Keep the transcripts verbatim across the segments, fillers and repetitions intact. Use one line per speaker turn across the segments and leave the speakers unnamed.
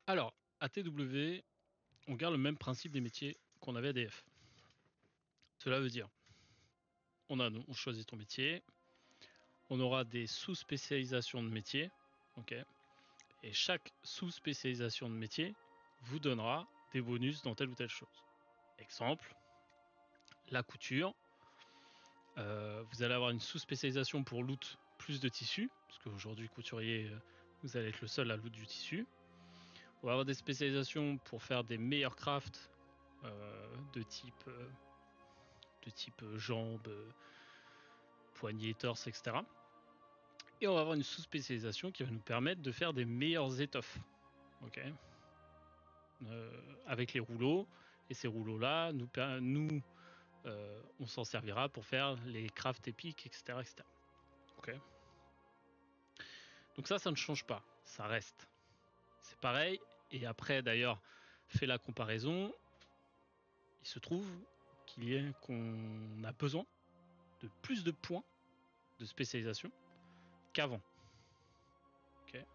Alors, à T W, on garde le même principe des métiers qu'on avait à D F. Cela veut dire, on, a, on choisit ton métier, on aura des sous-spécialisations de métiers, ok, et chaque sous-spécialisation de métier vous donnera des bonus dans telle ou telle chose. Exemple, la couture, euh, vous allez avoir une sous-spécialisation pour loot plus de tissu, parce qu'aujourd'hui couturier, vous allez être le seul à loot du tissu. On va avoir des spécialisations pour faire des meilleurs crafts euh, de type euh, de type jambes, poignets, torse, et cetera. Et on va avoir une sous-spécialisation qui va nous permettre de faire des meilleures étoffes. Ok, euh, avec les rouleaux. Et ces rouleaux-là, nous, nous euh, on s'en servira pour faire les crafts épiques, et cetera, et cetera. Ok. Donc ça, ça ne change pas. Ça reste. C'est pareil. Et après, d'ailleurs, fait la comparaison. Il se trouve qu'il y a qu'on a besoin de plus de points de spécialisation qu'avant. Okay.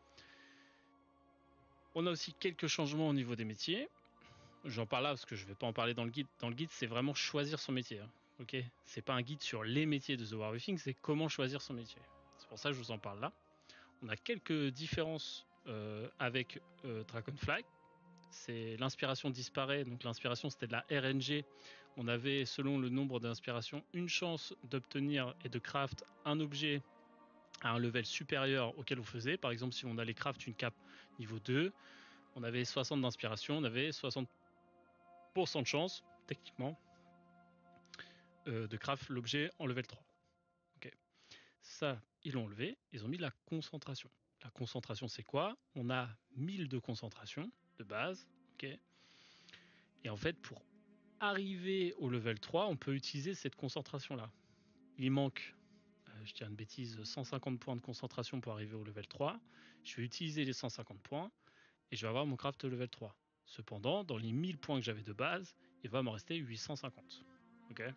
On a aussi quelques changements au niveau des métiers. J'en parle là parce que je ne vais pas en parler dans le guide. Dans le guide, c'est vraiment choisir son métier. Hein. Ok, c'est pas un guide sur les métiers de The Warwifting, c'est comment choisir son métier. C'est pour ça que je vous en parle là. On a quelques différences euh, avec euh, Dragonfly. C'est l'inspiration disparaît. Donc l'inspiration c'était de la R N G. On avait selon le nombre d'inspirations une chance d'obtenir et de craft un objet à un level supérieur auquel vous faisiez. Par exemple, si on allait craft une cape niveau deux, on avait soixante d'inspiration, on avait soixante pour cent de chance, techniquement, euh, de craft l'objet en level trois. Okay. Ça, ils l'ont enlevé, ils ont mis de la concentration. La concentration, c'est quoi? On a mille de concentration de base, ok. Et en fait, pour arriver au level trois, on peut utiliser cette concentration-là. Il manque, euh, je tiens une bêtise, cent cinquante points de concentration pour arriver au level trois. Je vais utiliser les cent cinquante points et je vais avoir mon craft level trois. Cependant, dans les mille points que j'avais de base, il va m'en rester huit cent cinquante. Ok. Il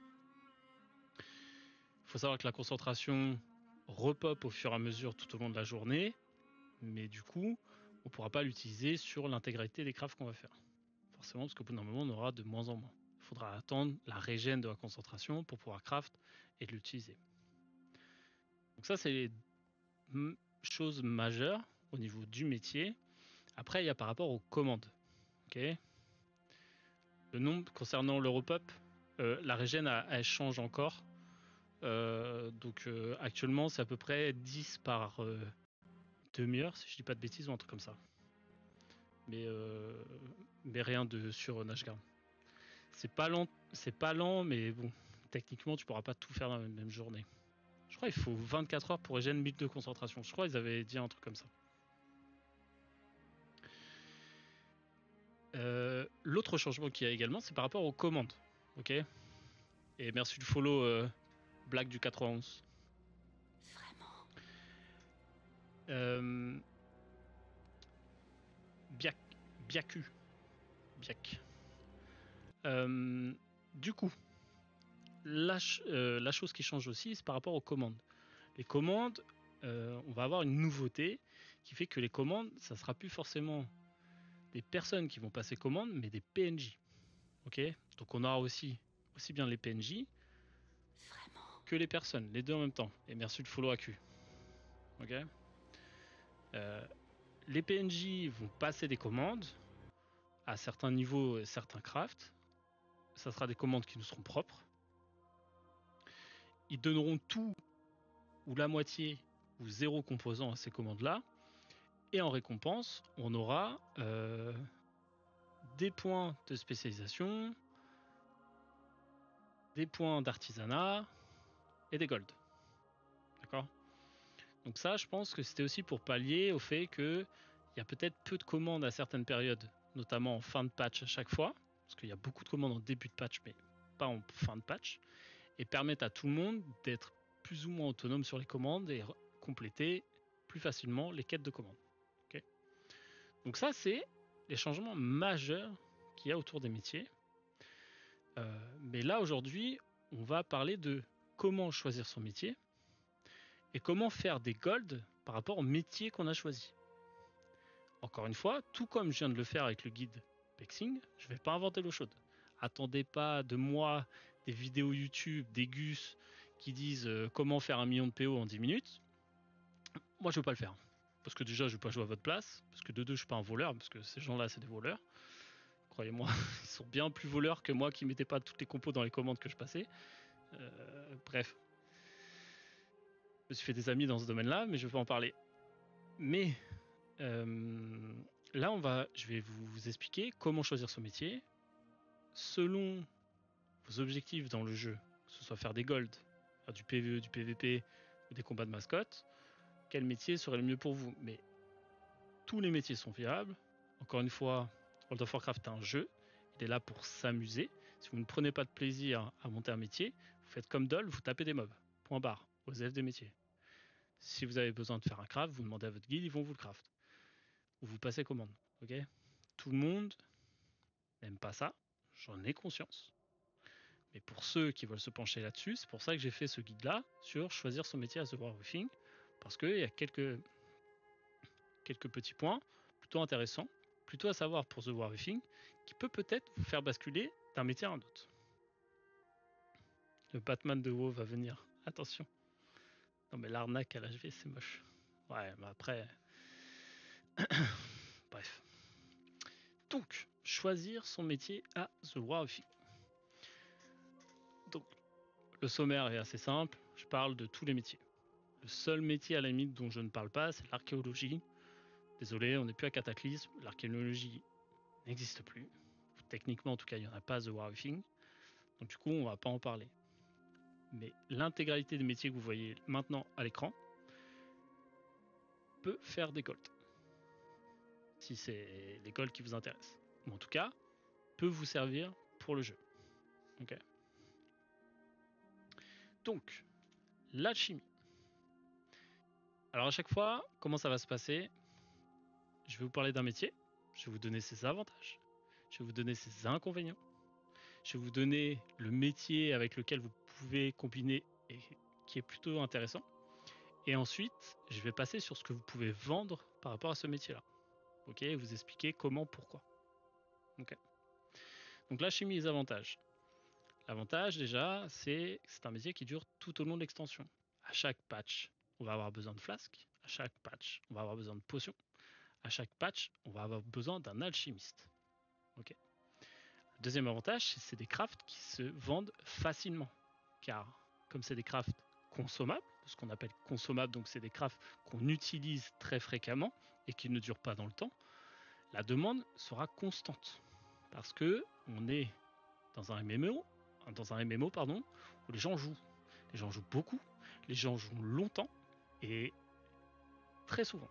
faut savoir que la concentration repop au fur et à mesure tout au long de la journée, mais du coup, on ne pourra pas l'utiliser sur l'intégralité des crafts qu'on va faire. Forcément, parce qu'au bout d'un moment, on aura de moins en moins. Il faudra attendre la régène de la concentration pour pouvoir craft et l'utiliser. Donc ça, c'est les choses majeures au niveau du métier. Après, il y a par rapport aux commandes. Okay. Le nombre concernant l'Europop, euh, la régène elle, elle change encore. Euh, donc euh, actuellement, c'est à peu près dix par euh, demi-heure, si je dis pas de bêtises, ou un truc comme ça. Mais, euh, mais rien de sur Nashguard. C'est pas lent, c'est pas lent, mais bon, techniquement, tu pourras pas tout faire dans la même journée. Je crois qu'il faut vingt-quatre heures pour régénérer mille de concentration. Je crois qu'ils avaient dit un truc comme ça. Euh, L'autre changement qu'il y a également, c'est par rapport aux commandes. Ok. Et merci du follow, euh, Black du quatre-vingt-onze.
Vraiment.
Euh, Biak, Biaku, Biak. Euh, du coup, la, euh, la chose qui change aussi, c'est par rapport aux commandes. Les commandes, euh, on va avoir une nouveauté qui fait que les commandes, ça sera plus forcément des personnes qui vont passer commande, mais des P N J. Ok. Donc on aura aussi aussi bien les P N J
Vraiment.
que les personnes, les deux en même temps. Et merci de follow A Q. Ok. Euh, les P N J vont passer des commandes à certains niveaux et certains crafts. Ça sera des commandes qui nous seront propres. Ils donneront tout ou la moitié ou zéro composant à ces commandes-là. Et en récompense, on aura euh, des points de spécialisation, des points d'artisanat et des golds. D'accord? Donc ça, je pense que c'était aussi pour pallier au fait qu'il y a peut-être peu de commandes à certaines périodes, notamment en fin de patch à chaque fois, parce qu'il y a beaucoup de commandes en début de patch, mais pas en fin de patch, et permettre à tout le monde d'être plus ou moins autonome sur les commandes et compléter plus facilement les quêtes de commandes. Okay. Donc ça, c'est les changements majeurs qu'il y a autour des métiers. Euh, mais là, aujourd'hui, on va parler de comment choisir son métier et comment faire des golds par rapport au métier qu'on a choisi. Encore une fois, tout comme je viens de le faire avec le guide Pexing, je vais pas inventer l'eau chaude. Attendez pas de moi des vidéos YouTube, des gus qui disent euh, comment faire un million de P O en dix minutes. Moi, je veux pas le faire. Parce que déjà, je vais pas jouer à votre place. Parce que de deux, je suis pas un voleur. Parce que ces gens-là, c'est des voleurs. Croyez-moi, ils sont bien plus voleurs que moi qui mettais pas toutes les compos dans les commandes que je passais. Euh, bref. Je me suis fait des amis dans ce domaine-là, mais je vais pas en parler. Mais euh, là, on va, je vais vous expliquer comment choisir son métier selon vos objectifs dans le jeu, que ce soit faire des golds, faire du P V E, du P V P ou des combats de mascotte. Quel métier serait le mieux pour vous? Mais tous les métiers sont viables. Encore une fois, World of Warcraft est un jeu. Il est là pour s'amuser. Si vous ne prenez pas de plaisir à monter un métier, vous faites comme Dol, vous tapez des mobs. Point barre. Aux élèves des métiers. Si vous avez besoin de faire un craft, vous demandez à votre guide, ils vont vous le craft. Ou vous passez commande. Ok? Tout le monde n'aime pas ça. J'en ai conscience. Mais pour ceux qui veulent se pencher là-dessus, c'est pour ça que j'ai fait ce guide-là sur choisir son métier à The Warwolfing. Parce qu'il y a quelques, quelques petits points plutôt intéressants, plutôt à savoir pour The Warwolfing, qui peut peut-être vous faire basculer d'un métier à un autre. Le Batman de WoW va venir. Attention. Non mais l'arnaque à l'H V, c'est moche. Ouais, mais après... Bref. Donc, choisir son métier à The Warwolfing. Donc, le sommaire est assez simple. Je parle de tous les métiers. Le seul métier à la limite dont je ne parle pas, c'est l'archéologie. Désolé, on n'est plus à Cataclysme. L'archéologie n'existe plus. Techniquement, en tout cas, il n'y en a pas à The Warwolfing. Donc du coup, on ne va pas en parler. Mais l'intégralité des métiers que vous voyez maintenant à l'écran peut faire des golds. Si c'est les golds qui vous intéressent. Ou en tout cas, peut vous servir pour le jeu. Ok. Donc, l'alchimie. Alors à chaque fois, comment ça va se passer? Je vais vous parler d'un métier. Je vais vous donner ses avantages. Je vais vous donner ses inconvénients. Je vais vous donner le métier avec lequel vous pouvez combiner et qui est plutôt intéressant. Et ensuite, je vais passer sur ce que vous pouvez vendre par rapport à ce métier-là. Ok, vous expliquer comment, pourquoi. Ok. Donc l'alchimie, les avantages. L'avantage déjà, c'est que c'est un métier qui dure tout au long de l'extension. À chaque patch, on va avoir besoin de flasques. À chaque patch, on va avoir besoin de potions. À chaque patch, on va avoir besoin d'un alchimiste. Ok. Le deuxième avantage, c'est que c'est des crafts qui se vendent facilement. Car comme c'est des crafts consommables, ce qu'on appelle consommables, donc c'est des crafts qu'on utilise très fréquemment et qui ne durent pas dans le temps, la demande sera constante. Parce que on est dans un M M O, dans un M M O pardon, où les gens jouent. Les gens jouent beaucoup, les gens jouent longtemps et très souvent.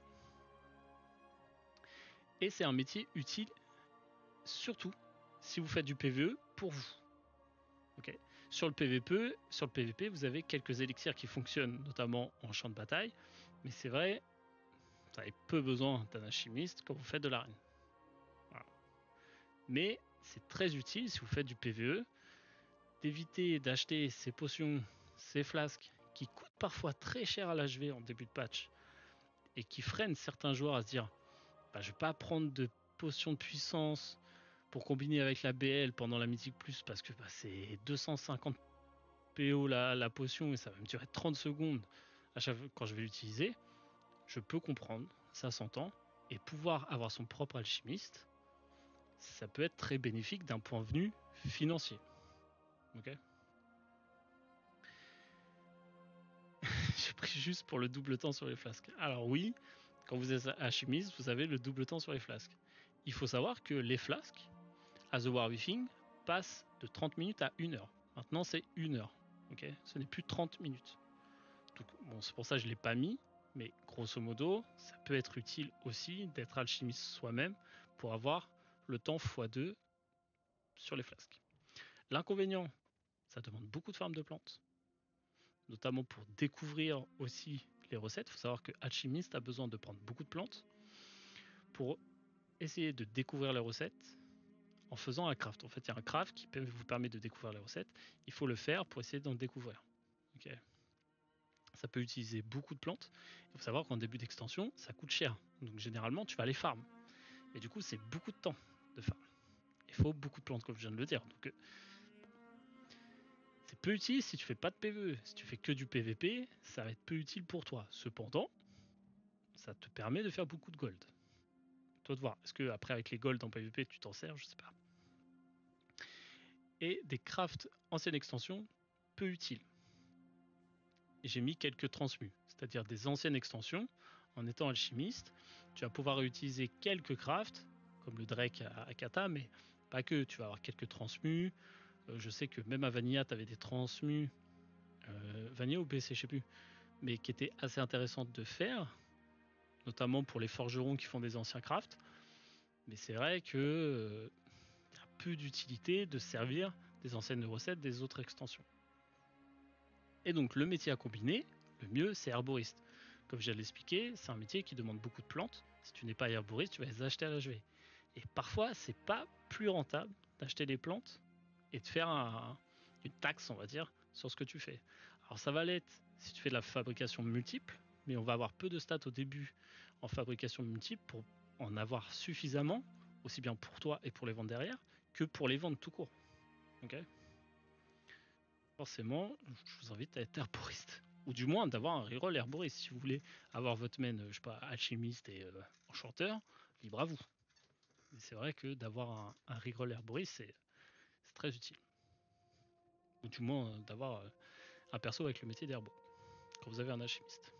Et c'est un métier utile, surtout si vous faites du P V E pour vous. Okay. Sur le P V P, sur le P V P, vous avez quelques élixirs qui fonctionnent, notamment en champ de bataille, mais c'est vrai, vous avez peu besoin d'un alchimiste quand vous faites de l'arène. Voilà. Mais c'est très utile si vous faites du P V E d'éviter d'acheter ces potions, ces flasques qui coûtent parfois très cher à l'H V en début de patch et qui freinent certains joueurs à se dire bah, je vais pas prendre de potions de puissance pour combiner avec la B L pendant la Mythique Plus parce que bah, c'est deux cent cinquante P O la, la potion et ça va me durer trente secondes à chaque fois quand je vais l'utiliser. Je peux comprendre, ça s'entend, et pouvoir avoir son propre alchimiste, ça peut être très bénéfique d'un point de vue financier. Ok. J'ai pris juste pour le double temps sur les flasques. Alors oui, quand vous êtes alchimiste, vous avez le double temps sur les flasques. Il faut savoir que les flasques, à The Warwolfing, passent de trente minutes à une heure. Maintenant, c'est une heure. Ok, ce n'est plus trente minutes. Donc, bon, c'est pour ça que je ne l'ai pas mis, mais grosso modo, ça peut être utile aussi d'être alchimiste soi-même pour avoir le temps fois deux sur les flasques. L'inconvénient, ça demande beaucoup de farms de plantes, notamment pour découvrir aussi les recettes. Il faut savoir que alchimiste a besoin de prendre beaucoup de plantes pour essayer de découvrir les recettes en faisant un craft. En fait, il y a un craft qui vous permet de découvrir les recettes. Il faut le faire pour essayer d'en découvrir. Ok. Ça peut utiliser beaucoup de plantes. Il faut savoir qu'en début d'extension, ça coûte cher. Donc généralement, tu vas les farm. Et du coup, c'est beaucoup de temps de farm. Il faut beaucoup de plantes, comme je viens de le dire. Donc, euh, c'est peu utile si tu fais pas de P V E. Si tu fais que du P V P, ça va être peu utile pour toi. Cependant, ça te permet de faire beaucoup de gold. Toi de voir. Est-ce que après avec les gold en P V P, tu t'en sers? Je sais pas. Et des crafts ancienne extension peu utiles. Et j'ai mis quelques transmus, c'est-à-dire des anciennes extensions. En étant alchimiste, tu vas pouvoir utiliser quelques crafts, comme le Drake à Akata, mais pas que. Tu vas avoir quelques transmus. Euh, je sais que même à Vanilla, tu avais des transmus. Euh, Vanilla ou B C, je sais plus. Mais qui étaient assez intéressantes de faire, notamment pour les forgerons qui font des anciens crafts. Mais c'est vrai que euh, y a peu d'utilité de servir des anciennes recettes des autres extensions. Et donc le métier à combiner, le mieux c'est herboriste. Comme je viens de l'expliquer, c'est un métier qui demande beaucoup de plantes. Si tu n'es pas herboriste, tu vas les acheter à l'H V. Et parfois, c'est pas plus rentable d'acheter des plantes et de faire un, une taxe, on va dire, sur ce que tu fais. Alors ça va l'être si tu fais de la fabrication multiple, mais on va avoir peu de stats au début en fabrication multiple pour en avoir suffisamment, aussi bien pour toi et pour les vendre derrière, que pour les vendre tout court. Ok ? Forcément, je vous invite à être herboriste. Ou du moins d'avoir un reroll herboriste. Si vous voulez avoir votre main, je sais pas, alchimiste et euh, enchanteur, libre à vous. Mais c'est vrai que d'avoir un, un reroll herboriste, c'est, c'est très utile. Ou du moins euh, d'avoir euh, un perso avec le métier d'herbo, quand vous avez un alchimiste.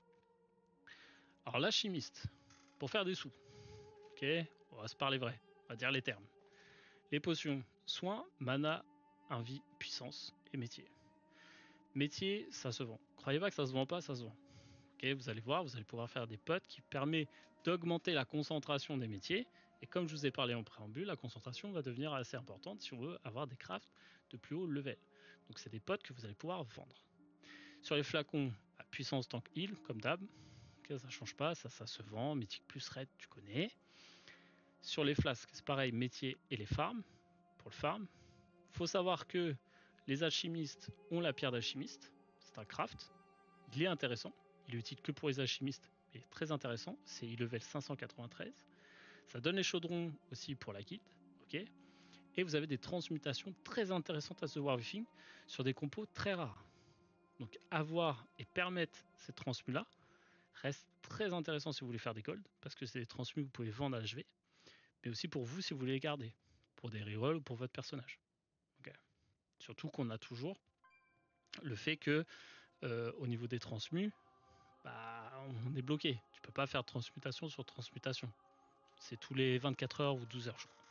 Alors l'alchimiste, pour faire des sous, ok, on va se parler vrai, on va dire les termes. Les potions, soins, mana, envie, puissance et métier. Métier, ça se vend. Croyez pas que ça se vend pas, ça se vend. Okay, vous allez voir, vous allez pouvoir faire des potes qui permettent d'augmenter la concentration des métiers. Et comme je vous ai parlé en préambule, la concentration va devenir assez importante si on veut avoir des crafts de plus haut level. Donc c'est des potes que vous allez pouvoir vendre. Sur les flacons, à puissance tank heal, comme d'hab, okay, ça change pas, ça, ça se vend. Mythique plus raid, tu connais. Sur les flasques, c'est pareil, métier et les farms. Pour le farm, faut savoir que les alchimistes ont la pierre d'alchimiste. C'est un craft. Il est intéressant. Il est utile que pour les alchimistes, mais très intéressant. C'est il level cinq cent quatre-vingt-treize. Ça donne les chaudrons aussi pour la guilde. Ok. Et vous avez des transmutations très intéressantes à The Warwifting sur des compos très rares. Donc avoir et permettre ces transmus-là reste très intéressant si vous voulez faire des golds, parce que c'est des transmus que vous pouvez vendre à H V, mais aussi pour vous si vous voulez les garder, pour des rerolls ou pour votre personnage. Okay. Surtout qu'on a toujours le fait que euh, au niveau des transmus, bah, on est bloqué. Tu peux pas faire de transmutation sur transmutation. C'est tous les vingt-quatre heures ou douze heures, je crois.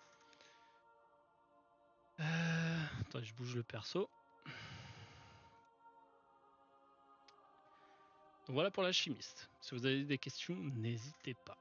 Euh... Attends, je bouge le perso. Donc voilà pour l'alchimiste. Si vous avez des questions, n'hésitez pas.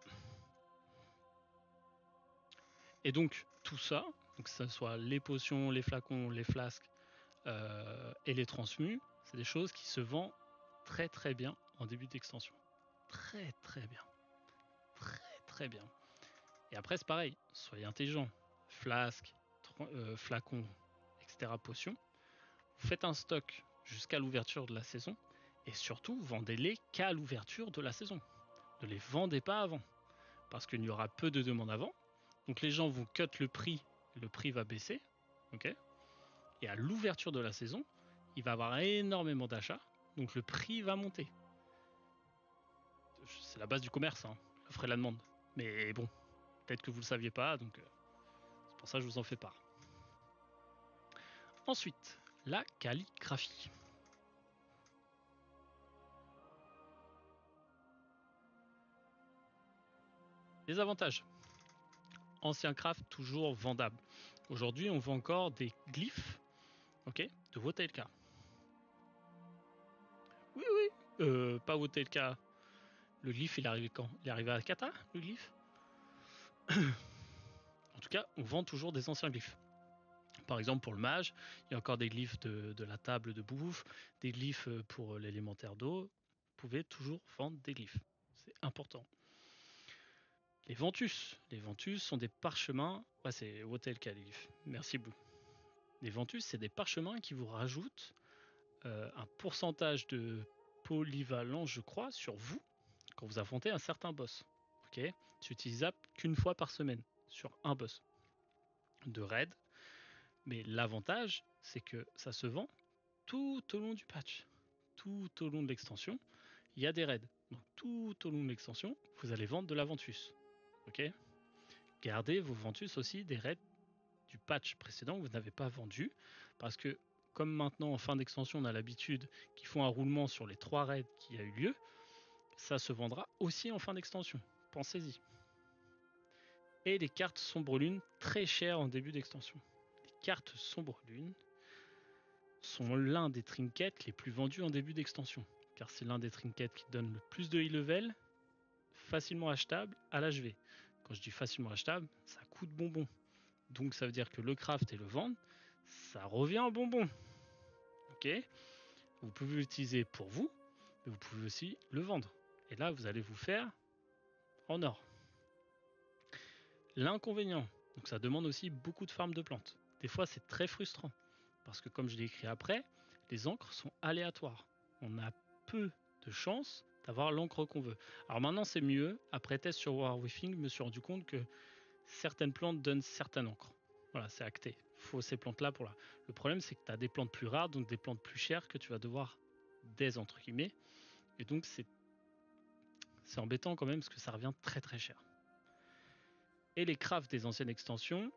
Et donc, tout ça, donc que ce soit les potions, les flacons, les flasques euh, et les transmus, c'est des choses qui se vendent très très bien en début d'extension. Très très bien. Très très bien. Et après, c'est pareil. Soyez intelligent. Flasque, euh, flacon, et cetera. Potions. Vous faites un stock jusqu'à l'ouverture de la saison. Et surtout, vendez-les qu'à l'ouverture de la saison. Ne les vendez pas avant. Parce qu'il y aura peu de demandes avant. Donc les gens vont cut le prix. Le prix va baisser. Okay, et à l'ouverture de la saison, il va y avoir énormément d'achats. Donc le prix va monter. C'est la base du commerce, hein, l'offre et la demande. Mais bon, peut-être que vous ne le saviez pas. Donc euh, c'est pour ça que je vous en fais part. Ensuite, la calligraphie. Les avantages. Ancien craft toujours vendable. Aujourd'hui, on vend encore des glyphes, ok, de Wotelka. Oui, oui, euh, pas Wotelka. Le glyphe, il est arrivé quand? Il est arrivé à Kata, le glyphe. En tout cas, on vend toujours des anciens glyphes. Par exemple, pour le mage, il y a encore des glyphes de, de la table de bouffe, des glyphes pour l'élémentaire d'eau. Vous pouvez toujours vendre des glyphes. C'est important. Les Ventus. Les Ventus sont des parchemins. Ouais, c'est Wotelka, les glyphes. Merci Blue. Les Ventus, c'est des parchemins qui vous rajoutent euh, un pourcentage de polyvalence, je crois, sur vous, quand vous affrontez un certain boss. Ok, c'est utilisable qu'une fois par semaine sur un boss de raid. Mais l'avantage, c'est que ça se vend tout au long du patch. Tout au long de l'extension, il y a des raids. Donc tout au long de l'extension, vous allez vendre de la Ventus. Ok, gardez vos Ventus aussi des raids du patch précédent que vous n'avez pas vendu. Parce que comme maintenant en fin d'extension on a l'habitude qu'ils font un roulement sur les trois raids qui a eu lieu, ça se vendra aussi en fin d'extension. Pensez-y. Et les cartes Sombre Lune, très chères en début d'extension. Les cartes Sombre Lune sont l'un des trinkets les plus vendus en début d'extension. Car c'est l'un des trinkets qui donne le plus de e-level, facilement achetable à l'H V. Quand je dis facilement achetable, ça coûte bonbon. Donc ça veut dire que le craft et le vendre, ça revient en bonbon. Ok, vous pouvez l'utiliser pour vous, mais vous pouvez aussi le vendre. Et là, vous allez vous faire en or. L'inconvénient, donc ça demande aussi beaucoup de farm de plantes. Des fois, c'est très frustrant. Parce que comme je l'ai écrit après, les encres sont aléatoires. On a peu de chances d'avoir l'encre qu'on veut. Alors maintenant, c'est mieux. Après test sur Warwifting, je me suis rendu compte que certaines plantes donnent certaines encres. Voilà, c'est acté. Il faut ces plantes-là pour là. Le problème, c'est que tu as des plantes plus rares, donc des plantes plus chères que tu vas devoir des entre guillemets. Et donc, c'est c'est embêtant quand même parce que ça revient très très cher. Et les crafts des anciennes extensions.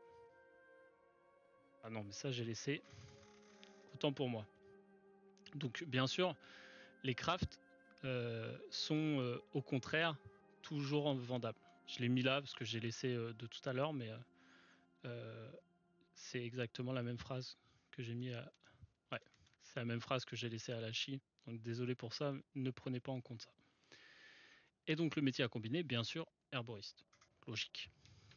Ah non, mais ça, j'ai laissé. Autant pour moi. Donc, bien sûr, les crafts euh, sont euh, au contraire toujours vendables. Je l'ai mis là parce que j'ai laissé euh, de tout à l'heure, mais euh, euh, c'est exactement la même phrase que j'ai mis à. Ouais, c'est la même phrase que j'ai laissée à la chi. Donc désolé pour ça, ne prenez pas en compte ça. Et donc le métier à combiner, bien sûr, herboriste. Logique.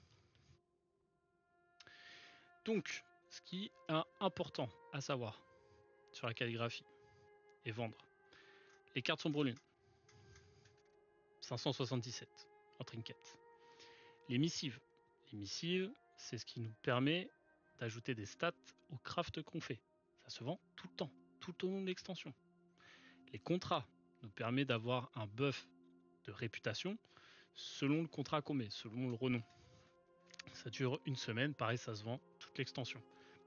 Donc, ce qui est important à savoir sur la calligraphie et vendre. Les cartes Sombre Lune. cinq cent soixante-dix-sept en trinket. Les missives. Les missives, c'est ce qui nous permet d'ajouter des stats au craft qu'on fait. Ça se vend tout le temps, tout au long de l'extension. Les contrats nous permettent d'avoir un buff de réputation selon le contrat qu'on met, selon le renom. Ça dure une semaine, pareil, ça se vend toute l'extension.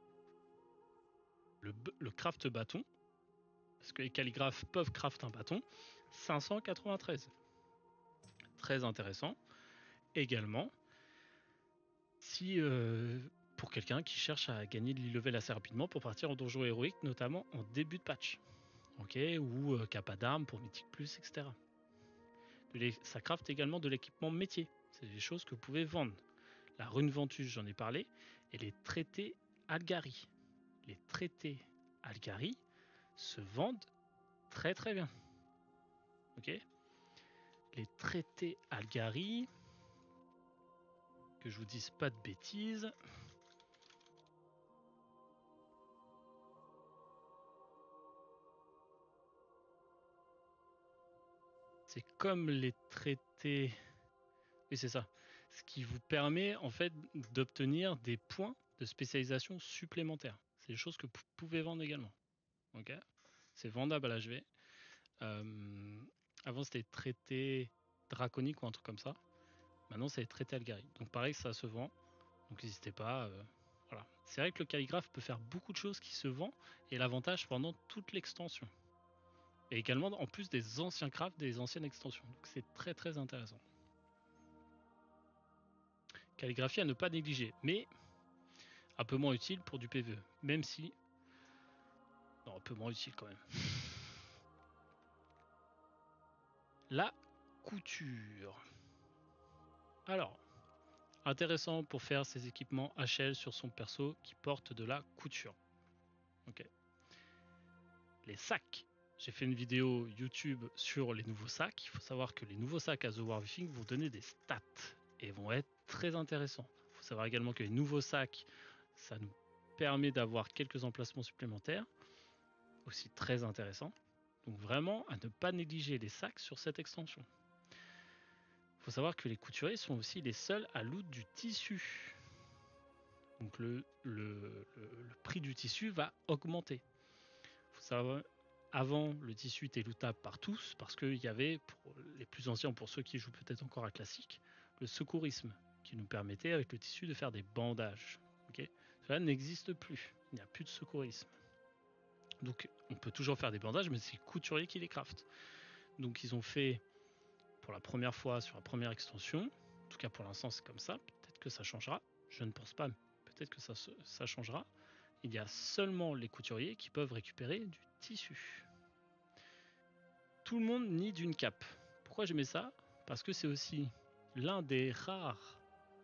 Le, le craft bâton, parce que les calligraphes peuvent craft un bâton, cinq cent quatre-vingt-treize. Très intéressant. Également, si euh, pour quelqu'un qui cherche à gagner de l'e-level assez rapidement pour partir en donjon héroïque, notamment en début de patch, ok, ou euh, qui n'a pas d'armes pour Mythic Plus, et cetera. Ça craft également de l'équipement métier. C'est des choses que vous pouvez vendre. La rune Ventus, j'en ai parlé, et les traités Algari. Les traités Algari se vendent très très bien. Ok. Les traités Algari, que je vous dise pas de bêtises. C'est comme les traités. Oui, c'est ça. Ce qui vous permet en fait d'obtenir des points de spécialisation supplémentaires. C'est des choses que vous pouvez vendre également. Ok. C'est vendable à l'H V. Euh, avant c'était traité draconique ou un truc comme ça. Maintenant c'est traité Algari. Donc pareil, ça se vend. Donc n'hésitez pas. Euh, voilà. C'est vrai que le calligraphe peut faire beaucoup de choses qui se vend et l'avantage pendant toute l'extension. Et également en plus des anciens crafts, des anciennes extensions. Donc c'est très très intéressant. Calligraphie à ne pas négliger, mais un peu moins utile pour du P V E. Même si. Non, un peu moins utile quand même. La couture. Alors, intéressant pour faire ses équipements H L sur son perso qui porte de la couture. Ok. Les sacs. J'ai fait une vidéo YouTube sur les nouveaux sacs. Il faut savoir que les nouveaux sacs à The Warwifting vont donner des stats et vont être très intéressants. Il faut savoir également que les nouveaux sacs, ça nous permet d'avoir quelques emplacements supplémentaires, aussi très intéressants. Donc vraiment à ne pas négliger les sacs sur cette extension. Il faut savoir que les couturiers sont aussi les seuls à loot du tissu. Donc le, le, le, le prix du tissu va augmenter. Il faut savoir, avant, le tissu était lootable par tous parce qu'il y avait, pour les plus anciens, pour ceux qui jouent peut-être encore à classique, le secourisme, qui nous permettait avec le tissu de faire des bandages. Okay, cela n'existe plus, il n'y a plus de secourisme. Donc on peut toujours faire des bandages, mais c'est le couturier qui les craft. Donc ils ont fait pour la première fois sur la première extension, en tout cas pour l'instant c'est comme ça, peut-être que ça changera, je ne pense pas, mais peut-être que ça, ça changera. Il y a seulement les couturiers qui peuvent récupérer du tissu. Tout le monde nie d'une cape. Pourquoi j'aimais ça? Parce que c'est aussi l'un des rares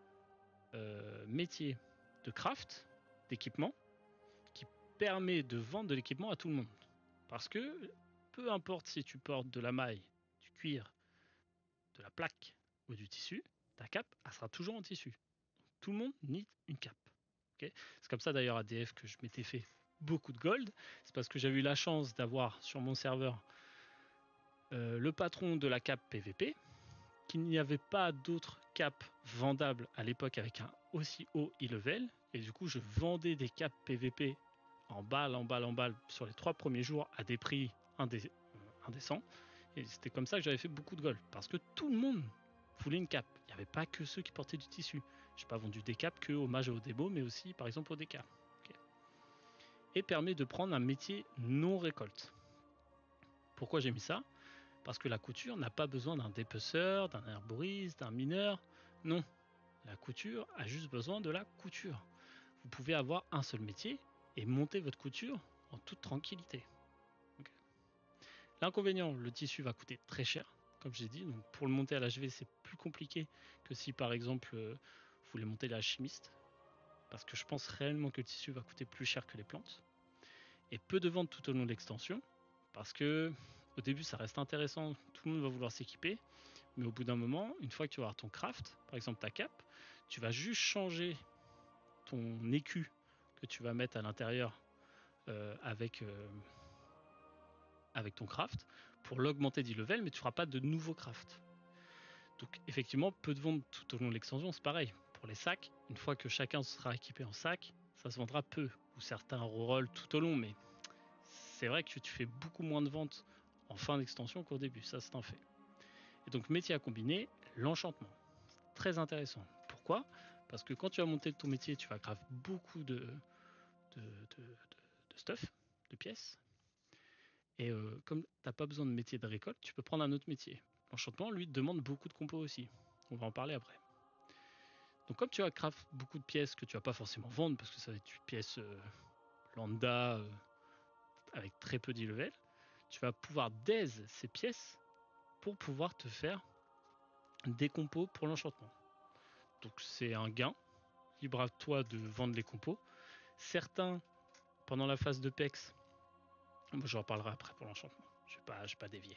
euh, métiers de craft, d'équipement, qui permet de vendre de l'équipement à tout le monde. Parce que peu importe si tu portes de la maille, du cuir, de la plaque ou du tissu, ta cape, elle sera toujours en tissu. Tout le monde nie une cape. Okay, c'est comme ça d'ailleurs à D F que je m'étais fait beaucoup de gold. C'est parce que j'ai eu la chance d'avoir sur mon serveur euh, le patron de la cape P V P, qu'il n'y avait pas d'autres capes vendables à l'époque avec un aussi haut e-level. Et du coup, je vendais des capes P V P en balle, en balle, en balle sur les trois premiers jours à des prix indé euh, indécents. Et c'était comme ça que j'avais fait beaucoup de gold. Parce que tout le monde voulait une cape. Il n'y avait pas que ceux qui portaient du tissu. Je n'ai pas vendu des capes que aux mages et aux démos, mais aussi par exemple aux D K. Okay. Et permet de prendre un métier non récolte. Pourquoi j'ai mis ça? Parce que la couture n'a pas besoin d'un dépeceur, d'un herboriste, d'un mineur. Non, la couture a juste besoin de la couture. Vous pouvez avoir un seul métier et monter votre couture en toute tranquillité. Okay. L'inconvénient, le tissu va coûter très cher, comme j'ai dit. Donc pour le monter à l'H V, c'est plus compliqué que si par exemple vous voulez monter la chimiste. Parce que je pense réellement que le tissu va coûter plus cher que les plantes. Et peu de ventes tout au long de l'extension. Parce que au début, ça reste intéressant, tout le monde va vouloir s'équiper, mais au bout d'un moment, une fois que tu vas avoir ton craft, par exemple ta cape, tu vas juste changer ton écu que tu vas mettre à l'intérieur euh, avec, euh, avec ton craft pour l'augmenter d'e-level, mais tu ne feras pas de nouveau craft. Donc effectivement, peu de ventes tout au long de l'extension, c'est pareil. Pour les sacs, une fois que chacun sera équipé en sac, ça se vendra peu, ou certains reroll tout au long, mais c'est vrai que tu fais beaucoup moins de ventes en fin d'extension qu'au début, ça c'est un fait. Et donc métier à combiner, l'enchantement. Très intéressant. Pourquoi? Parce que quand tu vas monter ton métier, tu vas craft beaucoup de, de, de, de, de stuff, de pièces. Et euh, comme tu n'as pas besoin de métier de récolte, tu peux prendre un autre métier. L'enchantement, lui, te demande beaucoup de compos aussi. On va en parler après. Donc comme tu vas craft beaucoup de pièces que tu vas pas forcément vendre, parce que ça va être une pièce euh, lambda euh, avec très peu d'e-level, tu vas pouvoir daise ces pièces pour pouvoir te faire des compos pour l'enchantement. Donc c'est un gain, libre à toi de vendre les compos. Certains, pendant la phase de P E X, moi j'en reparlerai après pour l'enchantement, je ne vais pas, pas dévier.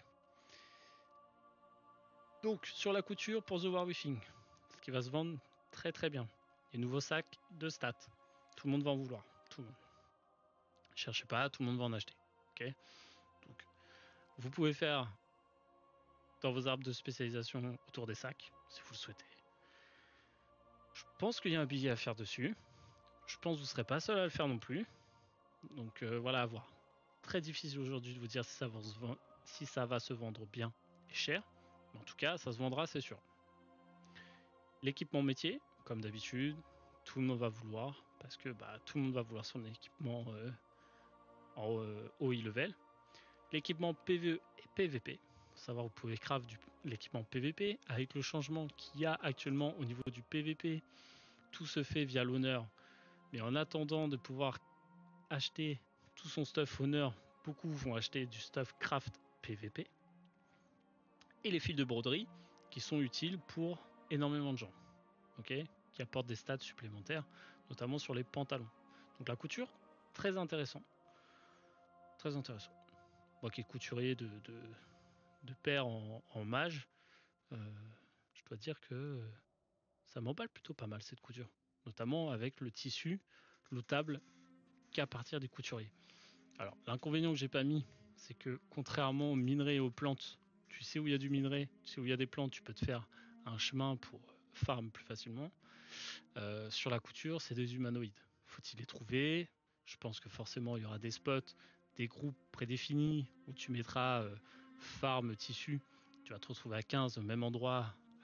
Donc sur la couture pour The Warwifting, ce qui va se vendre très très bien. Les nouveaux sacs de stats, tout le monde va en vouloir, tout le monde. Cherchez pas, tout le monde va en acheter. Okay, donc vous pouvez faire dans vos arbres de spécialisation autour des sacs, si vous le souhaitez. Je pense qu'il y a un billet à faire dessus. Je pense que vous ne serez pas seul à le faire non plus. Donc euh, voilà, à voir. Très difficile aujourd'hui de vous dire si ça, va se vendre, si ça va se vendre bien et cher. Mais en tout cas, ça se vendra, c'est sûr. L'équipement métier, comme d'habitude, tout le monde va vouloir. Parce que bah, tout le monde va vouloir son équipement euh, en euh, haut e-level. L'équipement P V E et P V P. Pour savoir, vous pouvez craft du, l'équipement P V P. Avec le changement qu'il y a actuellement au niveau du P V P, tout se fait via l'honneur. Mais en attendant de pouvoir acheter tout son stuff honneur, beaucoup vont acheter du stuff craft P V P. Et les fils de broderie qui sont utiles pour énormément de gens. Okay, qui apportent des stats supplémentaires, notamment sur les pantalons. Donc la couture, très intéressant. Très intéressant. Moi qui est couturier de, de, de paire en, en mage, euh, je dois dire que ça m'emballe plutôt pas mal cette couture. Notamment avec le tissu loutable qu'à partir des couturiers. Alors l'inconvénient que j'ai pas mis, c'est que contrairement aux minerais et aux plantes, tu sais où il y a du minerai, tu sais où il y a des plantes, tu peux te faire un chemin pour farm plus facilement. Euh, sur la couture, c'est des humanoïdes. Faut-il les trouver? Je pense que forcément il y aura des spots, des groupes prédéfinis où tu mettras euh, farm tissu. Tu vas te retrouver à quinze au même endroit, à